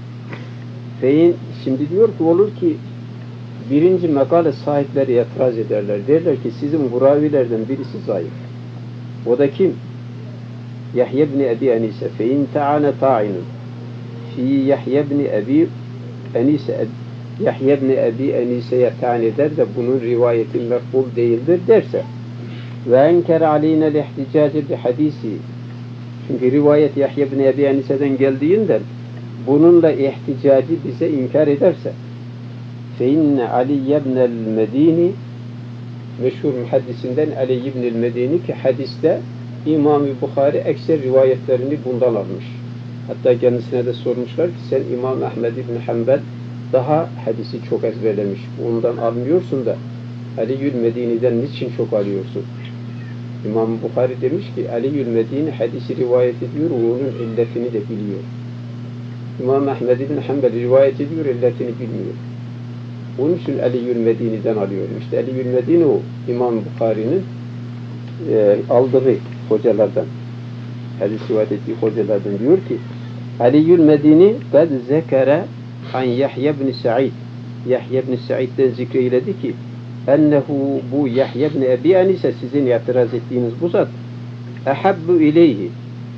Feyin şimdi diyor ki olur ki birinci makale sahipleri itiraz ederler. Derler ki sizin bu ravilerden birisi zayıf. O da kim? Yahya ibn Abi Anise. Feyin ta'ane ta'inun. Fi Yahya ibn Abi Anise. Yahya ibn Abi Anise'ye ta'in eder de bunun rivayeti mekbul değildir derse ve enker aleyne lihticaci bi hadisi. Çünkü rivayet Yahya ibn Abi Anise'den geldiğinden bununla ihticacı bize inkar ederse fe inne Ali ibn el-Medini meşhur muhaddisinden Ali ibn el-Medini ki hadiste İmam-ı Bukhari ekser rivayetlerini bundan almış. Hatta kendisine de sormuşlar ki sen İmam Ahmed ibn Hanbel daha hadisi çok ezberlemiş. Ondan almıyorsun da Ali ibn Medini'den niçin çok alıyorsun? İmam Bukhari demiş ki Ali-ül Medine hadisi rivayet ediyor, onun illetini de biliyor. İmam Ahmed ibn Hanbel rivayet ediyor, illetini bilmiyor. Onun için Ali-ül Medine'den alıyorum. İşte Ali-ül Medine o İmam Bukhari'nin e, aldığı hocalardan, hadis rivayet ettiği hocalardan diyor ki Ali-ül Medine kad zekere an Yahya ibn Sa'id Yahya ibn Sa'id'den zikreyledi ki ennehu bu Yahya ibn Abi Anise sizin itiraz ettiğiniz bu zat ehabbu ileyhi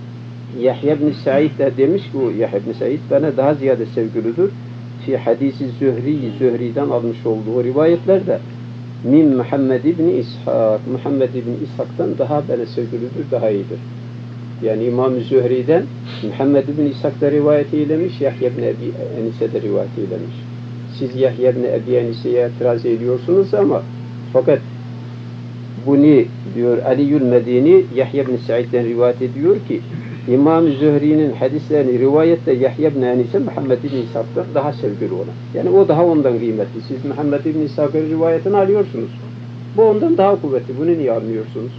Yahya ibn Said de demiş ki o Yahya ibn Said bana daha ziyade sevgilidir. Fi hadisi Zühri, Zühri'den almış olduğu rivayetlerde min Muhammed ibn İshak, Muhammed ibn İshak'tan daha bana sevgilidir, daha iyidir. Yani İmam-ı Zühri'den Muhammed ibn İshak da rivayet eylemiş, Yahya ibn Ebi Enise de rivayet eylemiş. Siz Yahya ibn Ebi Enise'ye itiraz ediyorsunuz ama fakat bunu diyor Ali'ül Medini Yahya ibn Said'den rivayet ediyor ki İmam-ı Zühri'nin hadislerini rivayette Yahya ibn Enise Muhammed ibn İshak'tan daha sevgili olan. Yani o daha ondan kıymetli. Siz Muhammed ibn İshak'ın rivayetini alıyorsunuz. Bu ondan daha kuvvetli. Bunu niye almıyorsunuz?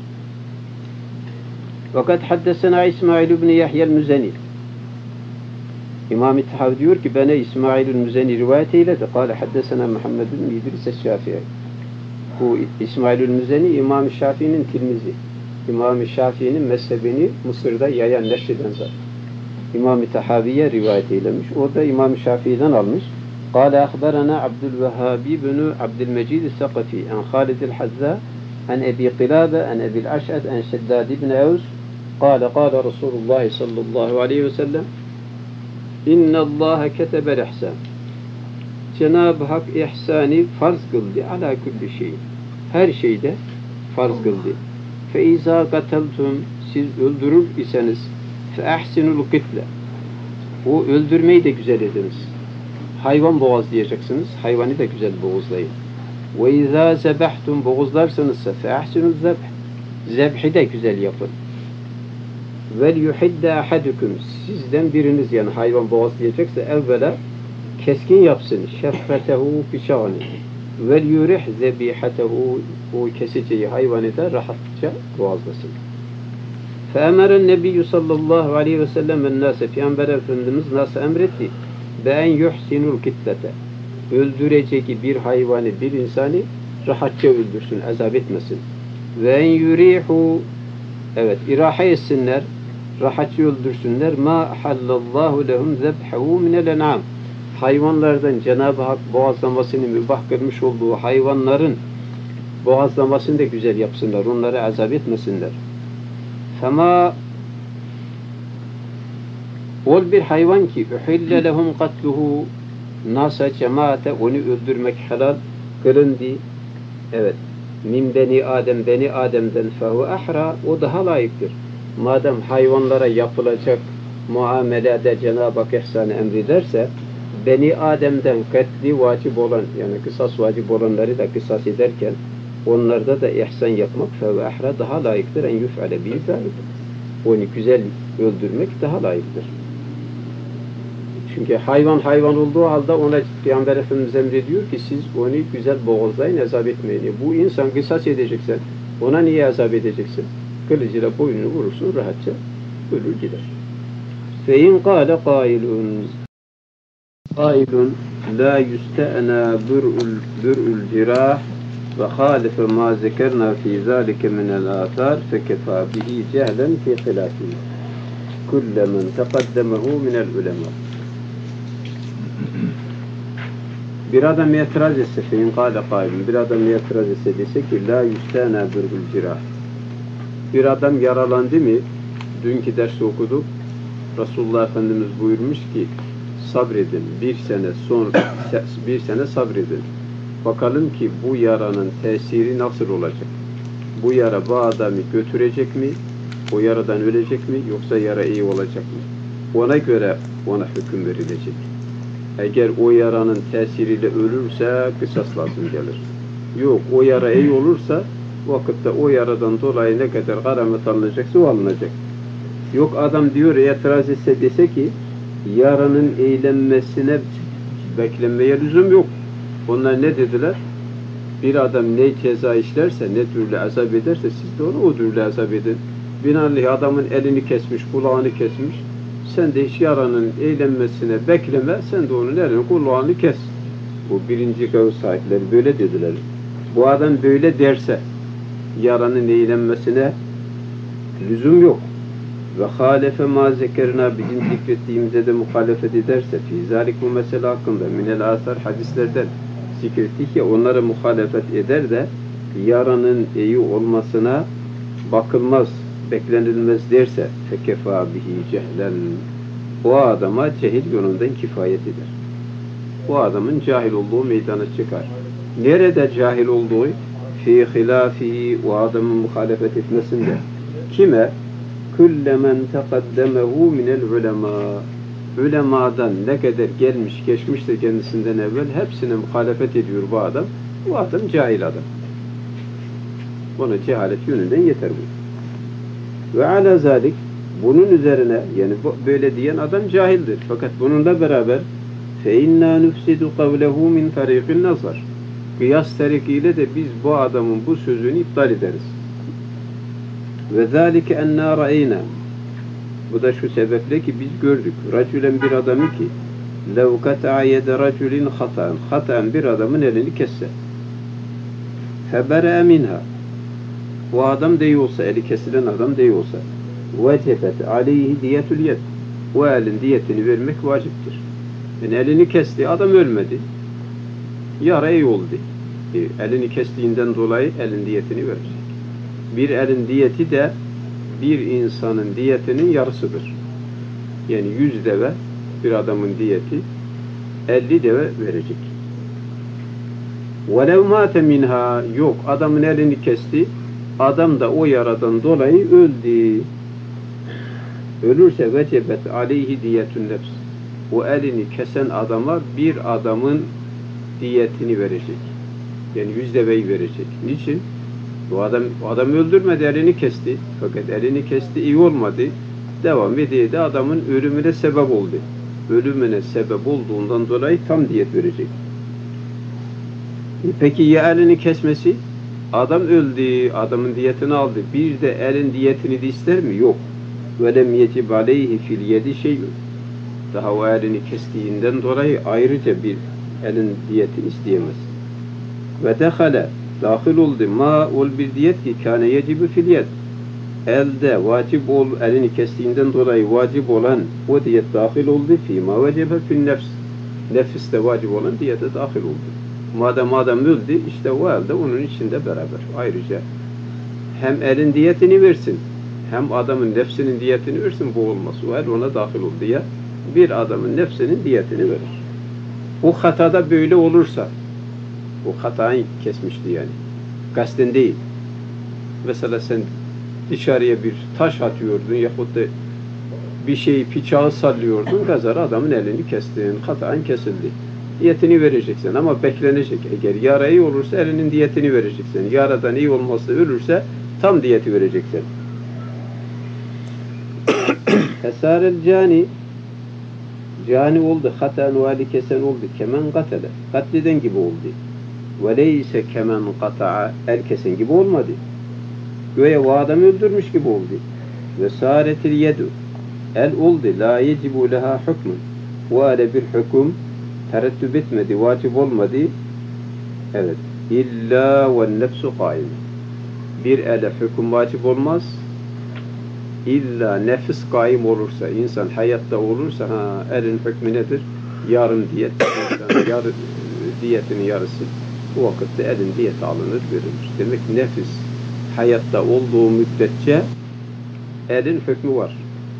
Fakat haddesena İsmail ibn Yahya el-Müzeni. İmam-ı Tahavi diyor ki bana İsmail el-Müzeni rivayet eyledi. Kale haddesena Muhammed ibn İdris el-Şafii. Bu İsmail el-Müzeni İmam-ı Şafii'nin tilmizi. İmam-ı Şafii'nin mezhebini Mısır'da yayan neşreden zaten. İmam-ı Tahavi'ye rivayet eylemiş. O da İmam-ı Şafii'den almış. Kale ahberana Abdülvehhabi ibn Abdülmecid el-Sakafi en Halid el-Hazza en Ebi Qilabe en Ebi'l Aş'ad en Şeddad ibn Evs kale kale Resulullah sallallahu aleyhi ve sellem İnnallâhe ketebel ihsan. Cenab-ı Hak ihsani farz kıldı ala kulli şey. Her şeyde farz kıldı. Fe izâ kateltum siz öldürür iseniz fe ahsinul kitle. O öldürmeyi de güzel ediniz. Hayvan boğazlayacaksınız. Hayvanı da güzel boğazlayın. Ve izâ zebehtum boğazlarsanızsa fe ahsinul zebh. Zebhi de güzel yapın. Vel yuhidde ahadukum sizden biriniz yani hayvan boğazlayacaksa evvela keskin yapsın. Şeffetehu bıçağını. Vel yurih zebihatehu o keseceği hayvanı da rahatça boğazlasın. Feemeren nebiyyü sallallahu aleyhi ve sellem en nase Peygamber Efendimiz nasıl emretti? Ben yuhsinul kitlete. Öldüreceği bir hayvanı, bir insanı rahatça öldürsün, azap etmesin. Ve en yurihu evet, iraha etsinler, rahatça öldürsünler. Ma hallallahu lehum zebhehu minel en'am. Hayvanlardan Cenab-ı Hak boğazlamasını mübah kılmış olduğu hayvanların boğazlamasını da güzel yapsınlar. Onları azap etmesinler. Fema ol bir hayvan ki uhille lehum katluhu nasa cemaate onu öldürmek helal kılındı. Evet. Min beni Adem beni Adem'den fehu ahra o daha layıktır. Madem hayvanlara yapılacak muamelede Cenab-ı Hak ihsanı emrederse beni Adem'den katli vacip olan yani kısas vacip olanları da kısas ederken onlarda da ihsan yapmak fehu ahra daha layıktır. En yuf'ale bi zalik. Onu güzel öldürmek daha layıktır. Çünkü hayvan hayvan olduğu halde ona Peygamber Efendimiz emrediyor ki siz onu güzel boğazlayın, azap etmeyin. Bu insan kısas edeceksen ona niye azap edeceksin? Kılıcıyla boynunu vurursun rahatça ölür gider. Fein kâle kâilun kâilun la yüste'ena bür'ül bür'ül cirâh ve hâlife mâ zekerna fî zâlike minel âthâr fekefâ bihi cehlen fî khilâfî kulle men teqaddemehu minel ulemâ. Bir adam itiraz etse fein kâle kâilun bir adam itiraz etse dese ki la yüste'ena bür'ül cirâh. Bir adam yaralandı mı? Dünkü dersi okuduk. Resulullah Efendimiz buyurmuş ki sabredin. Bir sene sonra bir sene sabredin. Bakalım ki bu yaranın tesiri nasıl olacak? Bu yara bu adamı götürecek mi? O yaradan ölecek mi? Yoksa yara iyi olacak mı? Ona göre ona hüküm verilecek. Eğer o yaranın tesiriyle ölürse kısas lazım gelir. Yok o yara iyi olursa vakitte o yaradan dolayı ne kadar garamet alınacaksa o alınacak. Yok adam diyor itiraz etse dese ki yaranın eğlenmesine beklenmeye lüzum yok. Onlar ne dediler? Bir adam ne ceza işlerse, ne türlü azap ederse siz de onu o türlü azap edin. Binaenaleyh adamın elini kesmiş, kulağını kesmiş. Sen de hiç yaranın eğlenmesine bekleme, sen de onun elini, kulağını kes. Bu birinci kavuz sahipleri böyle dediler. Bu adam böyle derse yaranın eğlenmesine lüzum yok. Ve hâlefe mâ zekerna bizim zikrettiğimize de muhalefet ederse fîzâlik bu mesele hakkında minel âsar hadislerden zikrettik ya onlara muhalefet eder de yaranın iyi olmasına bakılmaz beklenilmez derse fekefa bihi cehlen, o adama cehil yolundan kifayet eder. O adamın cahil olduğu meydana çıkar. Nerede cahil olduğu? Fi hilafihi, o adamın muhalefet etmesinde. Kime? Kullemen tekaddemehu minel ulema. Ulemadan ne kadar gelmiş geçmiştir kendisinden evvel hepsine muhalefet ediyor bu adam. Bu adam cahil adam. Ona cehalet yönünden yeter bu. Ve ala zalik, bunun üzerine, yani böyle diyen adam cahildir. Fakat bununla beraber فَاِنَّا نُفْسِدُ قَوْلَهُ مِنْ طَرِيقِ النَّظَرِ, kıyas tarikiyle de biz bu adamın bu sözünü iptal ederiz. وَذَٰلِكَ اَنَّا رَأَيْنَا, bu da şu sebeple ki biz gördük. Racülen, bir adamı ki لَوْ قَتَعَ يَدَ رَجُلٍ خَطَأً, hataen bir adamın elini kesse. فَبَرَأَ مِنْهَا, o adam değil olsa, eli kesilen adam değil olsa, وَجَبَتْ عَلَيْهِ دِيَةُ الْيَدِ, o elin diyetini vermek vaciptir. Yani elini kesti, adam ölmedi. Yara iyi oldu. E, elini kestiğinden dolayı elin diyetini verecek. Bir elin diyeti de bir insanın diyetinin yarısıdır. Yani yüz deve bir adamın diyeti elli deve verecek. وَلَوْ مَاتَ مِنْهَا, yok adamın elini kesti, adam da o yaradan dolayı öldü. Ölürse vecebet aleyhi diyetün nefs, o elini kesen adama bir adamın diyetini verecek. Yani yüz deveyi verecek. Niçin? O adam, o adam öldürmedi, elini kesti. Fakat elini kesti, iyi olmadı. Devam ediyor da adamın ölümüne sebep oldu. Ölümüne sebep olduğundan dolayı tam diyet verecek. E peki ya elini kesmesi? Adam öldü, adamın diyetini aldı. Bir de elin diyetini de ister mi? Yok. وَلَمْ يَجِبْ عَلَيْهِ فِي الْيَدِ شَيْءٌ, daha o elini kestiğinden dolayı ayrıca bir elin diyetini isteyemez. Ve dehale, dahil oldu ma ol bir diyet ki kâne yecibu fil yed, elde vacip ol, elini kestiğinden dolayı vacip olan o diyet dahil oldu fîmâ vecebe fil nefs, nefiste vacip olan diyete dahil oldu. Madem adam öldü, işte o elde onun içinde beraber. Ayrıca hem elin diyetini versin, hem adamın nefsinin diyetini versin, bu olmaz. O el ona dahil oldu ya. Bir adamın nefsinin diyetini verir. Bu hatada böyle olursa, o hatayı kesmişti yani. Kasten değil. Mesela sen dışarıya bir taş atıyordun yahut da bir şeyi, bıçağı sallıyordun, gazara adamın elini kestin, hatayın kesildi. Diyetini vereceksin ama beklenecek. Eğer yara iyi olursa elinin diyetini vereceksin. Yaradan iyi olmazsa, ölürse tam diyeti vereceksin. Esarel cani, cani oldu, hataen vali kesen oldu, kemen katele, katleden gibi oldu. Ve leyse kemen kata'a, el kesen gibi olmadı. Göğe o adam öldürmüş gibi oldu. Ve sâretil yedu, el oldu, la yecibu leha hükmün, o ele bir hüküm tereddüt etmedi, vacip olmadı. Evet, illa ve nefsu kaim, bir ele hüküm vacip olmaz. İlla nefis kaim olursa, insan hayatta olursa, ha, elin hükmü nedir? Yarım diyet, yarı, diyetinin yarısı. Bu vakitte elin diyeti alınır, verilir. Demek nefis hayatta olduğu müddetçe elin hükmü var.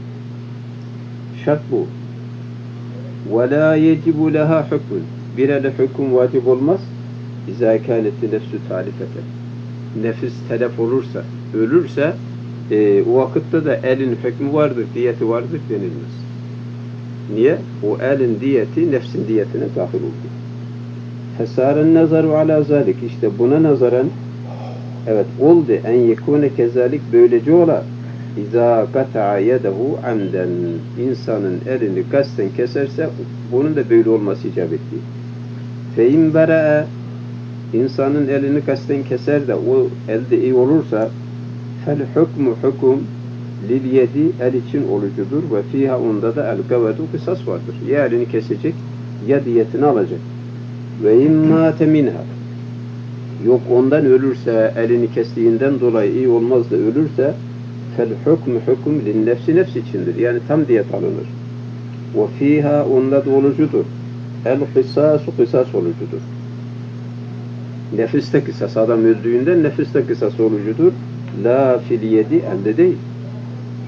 Şart bu. وَلَا يَجِبُ لَهَا hükmün, bir ele hüküm vacip olmaz. اِذَا كَانَتِ نَفْسُ تَعْلِفَةً, nefis telef olursa, ölürse, E, o vakitte de elin hükmü vardır, diyeti vardır denilmez. Niye? O elin diyeti nefsin diyetine dahil oldu. Fesâren nazaru alâ zâlik, işte buna nazaran, evet oldu en yekûne kezalik, böylece ola. İzâ kata'a yedehu amden, insanın elini kasten keserse bunun da böyle olması icap etti. Fe in bera'a, insanın elini kasten keser de o elde iyi olursa, fel hükmü hüküm lil yedi, el için olucudur ve fiha, onda da el gavedu, kısas vardır. Ya elini kesecek ya diyetini alacak. Ve immâte minha, yok ondan ölürse, elini kestiğinden dolayı iyi olmaz da ölürse, fel hükmü hüküm lil nefsi, nefs içindir. Yani tam diyet alınır. Ve fiha, onda da olucudur. El kısasu, kısas olucudur. Nefiste kısas, adam öldüğünden nefiste kısas olucudur. La fil yedi, elde değil.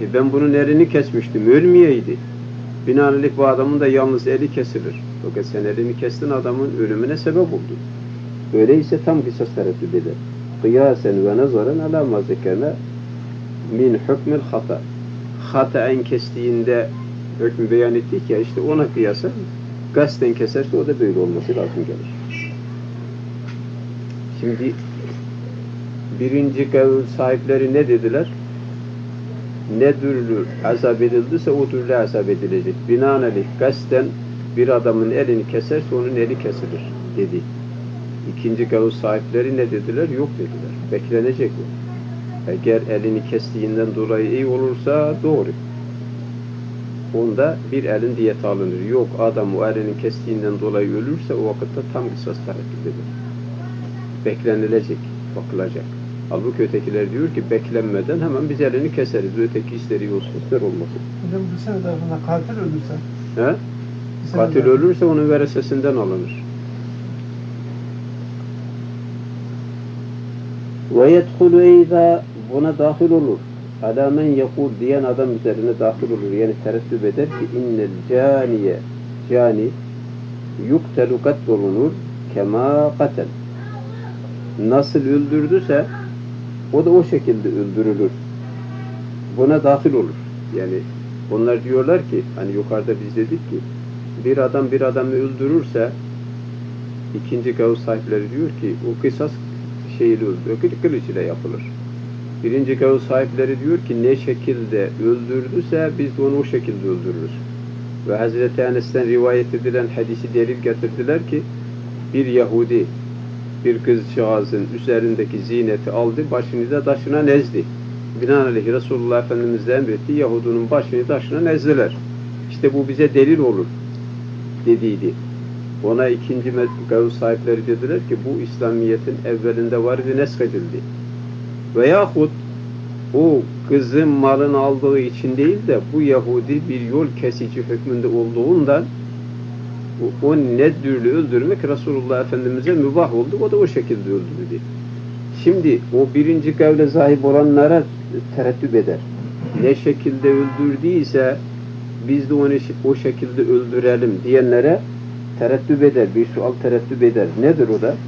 E ben bunun elini kesmiştim, ölmeyeydi. Binaenaleyh bu adamın da yalnız eli kesilir. Fakat sen elini kestin, adamın ölümüne sebep oldun. Öyleyse tam kısas tereddüt eder. Kıyasen ve nazaren ala ma zekerne min hükmül hata. Hataen kestiğinde hükmü beyan ettik ya, işte ona kıyasen gasten keserse o da böyle olması lazım gelir. Şimdi birinci kavil sahipleri ne dediler? Ne türlü azap edildiyse o türlü azap edilecek. Binaenaleyh gasten bir adamın elini keserse onun eli kesilir dedi. İkinci kavil sahipleri ne dediler? Yok dediler. Beklenecek o. Eğer elini kestiğinden dolayı iyi olursa doğru. Onda bir elin diyeti alınır. Yok, adam o elini kestiğinden dolayı ölürse o vakitte tam kısas tereddüt eder. Beklenilecek, bakılacak. Halbuki ötekiler diyor ki beklenmeden hemen biz elini keseriz. Öteki isteri olsun, ister olmasın. Hocam bir sene tarafında katil ölürse? He? Katil ölürse onun veresesinden alınır. وَيَدْخُلُ اَيْذَا buna dahil olur. عَلَى مَنْ يَقُولُ diyen adam üzerine dahil olur. Yani tereddüt eder ki اِنَّ الْجَانِيَ cani yuktelu katlolunur kema katel. Nasıl öldürdüyse o da o şekilde öldürülür. Buna dahil olur. Yani onlar diyorlar ki, hani yukarıda biz dedik ki bir adam bir adamı öldürürse ikinci gavuz sahipleri diyor ki o kısas şeyle öldürülür, kılıç ile yapılır. Birinci gavuz sahipleri diyor ki ne şekilde öldürdüyse biz de onu o şekilde öldürürüz. Ve Hazreti Enes'ten rivayet edilen hadisi delil getirdiler ki bir Yahudi bir kızcağızın üzerindeki zineti aldı, başını da taşına nezdi. Binaenaleyh Resulullah Efendimiz de emretti, Yahudunun başını taşına nezdiler. İşte bu bize delil olur dediydi. Ona ikinci gavuz sahipleri dediler ki bu İslamiyet'in evvelinde var ve neshedildi. Veyahut o kızın malını aldığı için değil de bu Yahudi bir yol kesici hükmünde olduğundan o, o ne türlü öldürmek Resulullah Efendimiz'e mübah oldu. O da o şekilde öldürdü. Şimdi o birinci kavle sahip olanlara tereddüt eder. Ne şekilde öldürdüyse biz de onu o şekilde öldürelim diyenlere tereddüt eder. Bir sual tereddüt eder. Nedir o da?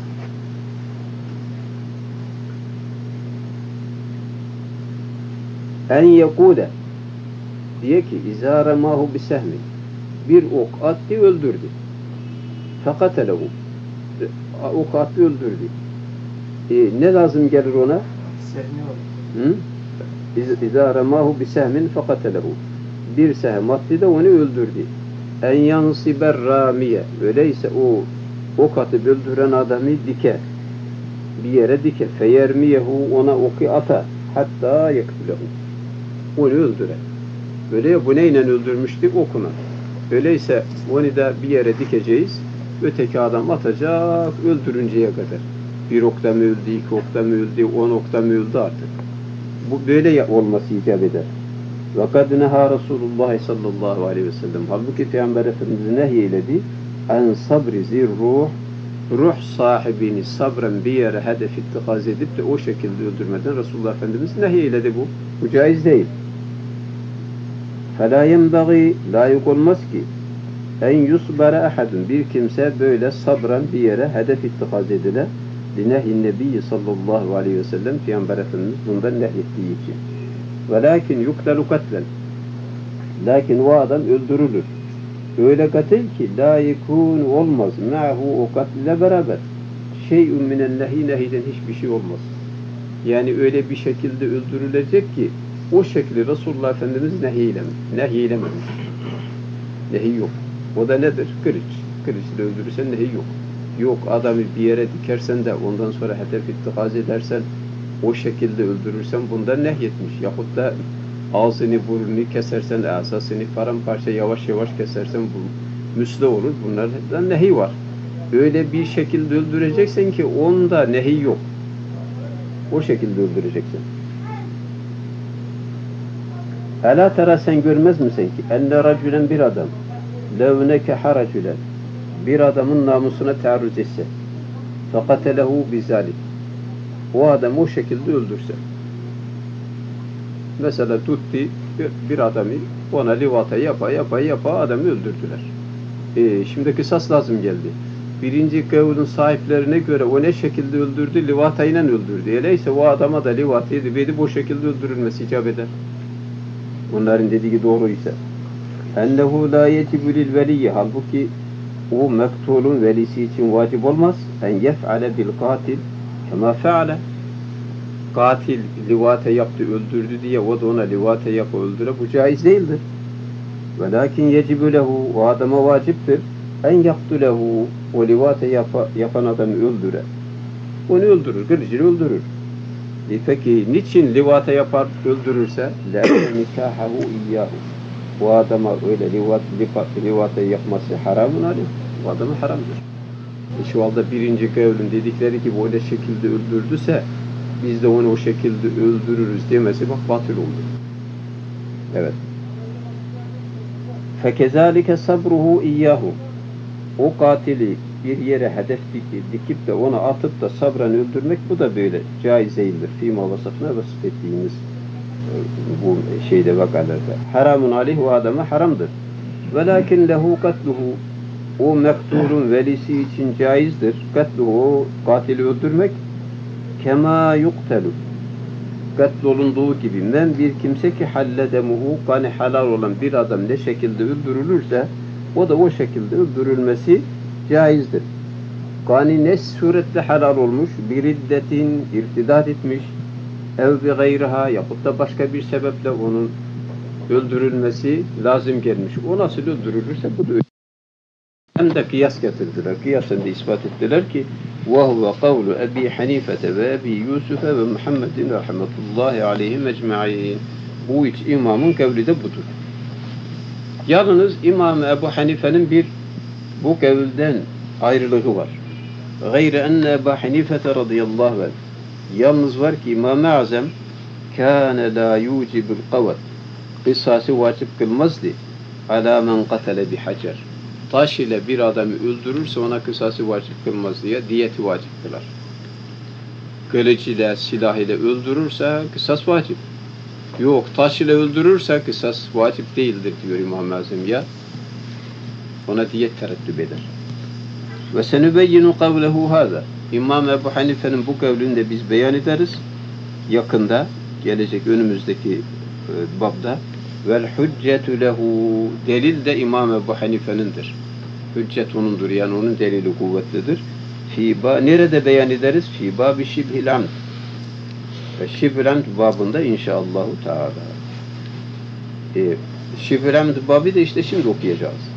En yekûde diye ki izâ remâhu bisehmin bir ok attı öldürdü. Fekatelehu ok attı öldürdü. E, ne lazım gelir ona? Sehmi olur. İzâ remâhu bisehmin fekatelehu bir sehem attı da onu öldürdü. En yansiber râmiye öyleyse o ok atıp öldüren adamı diker. Bir yere diker. Feyermiyehu ona oku atar. Hatta yaktilehu. Onu öldürer. Öyle ya bu neyle öldürmüştük? Okuna. Öyleyse onu da bir yere dikeceğiz. Öteki adam atacak öldürünceye kadar. Bir okta mı öldü, iki okta mı öldü, on okta mı öldü artık. Bu böyle olması icap eder. Ve kad neha Resulullah sallallahu aleyhi ve sellem. Halbuki Peygamber Efendimiz nehyeledi. En sabri zir ruh. Ruh sahibini sabren bir yere hedef ittikaz edip de o şekilde öldürmeden Resulullah Efendimiz nehyeledi bu. Bu caiz değil. فَلَا يَنْبَغِي layık olmaz ki en yusbara ahadun bir kimse böyle sabran bir yere hedef ittikaz edilir. Linehi Nebi sallallahu aleyhi ve sellem Peygamber Efendimiz bundan nehyettiği için. Velakin yuktelu katlen. Lakin o adam öldürülür. Öyle katil ki la yekun olmaz. Ma'hu o katle beraber. Şey'un minen nehi nehiden hiçbir şey olmaz. Yani öyle bir şekilde öldürülecek ki o şekli Resulullah Efendimiz nehiylememiş. Nehiylememiş. Nehi yok. O da nedir? Kılıç. Kılıçla öldürürsen nehi yok. Yok adamı bir yere dikersen de ondan sonra hedef ittikaz edersen o şekilde öldürürsen bundan nehyetmiş. Yahut da ağzını burnunu kesersen, asasını paramparça yavaş yavaş kesersen bu müsle olur. Bunlardan nehi var. Öyle bir şekilde öldüreceksin ki onda nehi yok. O şekilde öldüreceksin. Ela tera sen görmez misin ki enne racülen bir adam levneke haracülen bir adamın namusuna taarruz etse fekatelehu bizalik o adam o şekilde öldürse Mesela tuttu bir, bir adamı, ona livata yapa yapa yapa adamı öldürdüler. E, şimdi kısas lazım geldi. Birinci kavlun sahiplerine göre o ne şekilde öldürdü? Livatayla öldürdü. Öyleyse o adama da livatayı edip o şekilde öldürülmesi icap eder. Onların dediği doğru ise. Ennehu la yecibu lil veliyyi. Halbuki o mektulun velisi için vacip olmaz. En yef'ale bil katil kema fe'ale. Katil livate yaptı, öldürdü diye o da ona livate yapı öldüre. Bu caiz değildir. Velakin yecibu lehu. O adama vaciptir. En yaktulehu. O livate yapa, yapan adamı öldüre. Onu öldürür. Kılıcını öldürür. E peki niçin livata yapar, öldürürse? لَاَنَّ نِكَاحَهُ اِيَّاهُ. Bu adama öyle livat, livata yapması haramın aleyh. Bu adama haramdır. E şu anda birinci kavlin dedikleri gibi öyle şekilde öldürdüse biz de onu o şekilde öldürürüz demesi bak batıl oldu. Evet. فَكَذَٰلِكَ صَبْرُهُ اِيَّاهُ. O katili bir yere hedef dikip de onu atıp da sabran öldürmek bu da böyle caiz değildir. Fîmâ vasıfına vasıf ettiğimiz bu şeyde vakalarda. Haramun aleyh o adama haramdır. Velakin lehu katluhu. O mektulun velisi için caizdir. Katluhu, katili öldürmek kema yuktelu. Katlolunduğu gibi men bir kimse ki halledemuhu kanı halal olan bir adam ne şekilde öldürülürse o da o şekilde öldürülmesi caizdir. Kani ne surette halal olmuş, bir iddetin irtidat etmiş, ev bi gayriha yapıp da başka bir sebeple onun öldürülmesi lazım gelmiş. O nasıl öldürülürse bu da öldürülür. Hem de kıyas getirdiler. Kıyasında ispat ettiler ki وَهُوَ قَوْلُ أَبِي حَنِيفَةَ وَأَبِي يُوسُفَ وَمُحَمَّدٍ رَحْمَةُ عَلَيْهِمْ اَجْمَعِينَ. Bu üç imamın kavli de budur. Yalnız İmam Ebu Hanife'nin bir bu kavilden ayrılığı var. Gayre enne Ebu Hanife radıyallahu anh. Yalnız var ki İmam-ı Azam kâne lâ yûcibul kavat. Kısası vacip kılmazdı. Alâ men qatele bihacer. Taş ile bir adamı öldürürse ona kısası vacip kılmaz diye diyeti vacip kılar. Kılıç ile silah ile öldürürse kısas vacip. Yok taş ile öldürürse kısas vacip değildir diyor İmam-ı Azam ya. Ona diyet tereddüt eder. Ve senübeyyinu kavlehu hâzâ. İmam Ebu Hanife'nin bu kavlini de biz beyan ederiz. Yakında, gelecek önümüzdeki e, babda. Vel hüccetu lehu. Delil de İmam Ebu Hanife'nindir. Hüccet onundur, yani onun delili kuvvetlidir. Fî ba, nerede beyan ederiz? Fî bâbi şibhil amd. Ve şibhil amd babında inşaallahu teâlâ. E, şibhil amd babı da işte şimdi okuyacağız.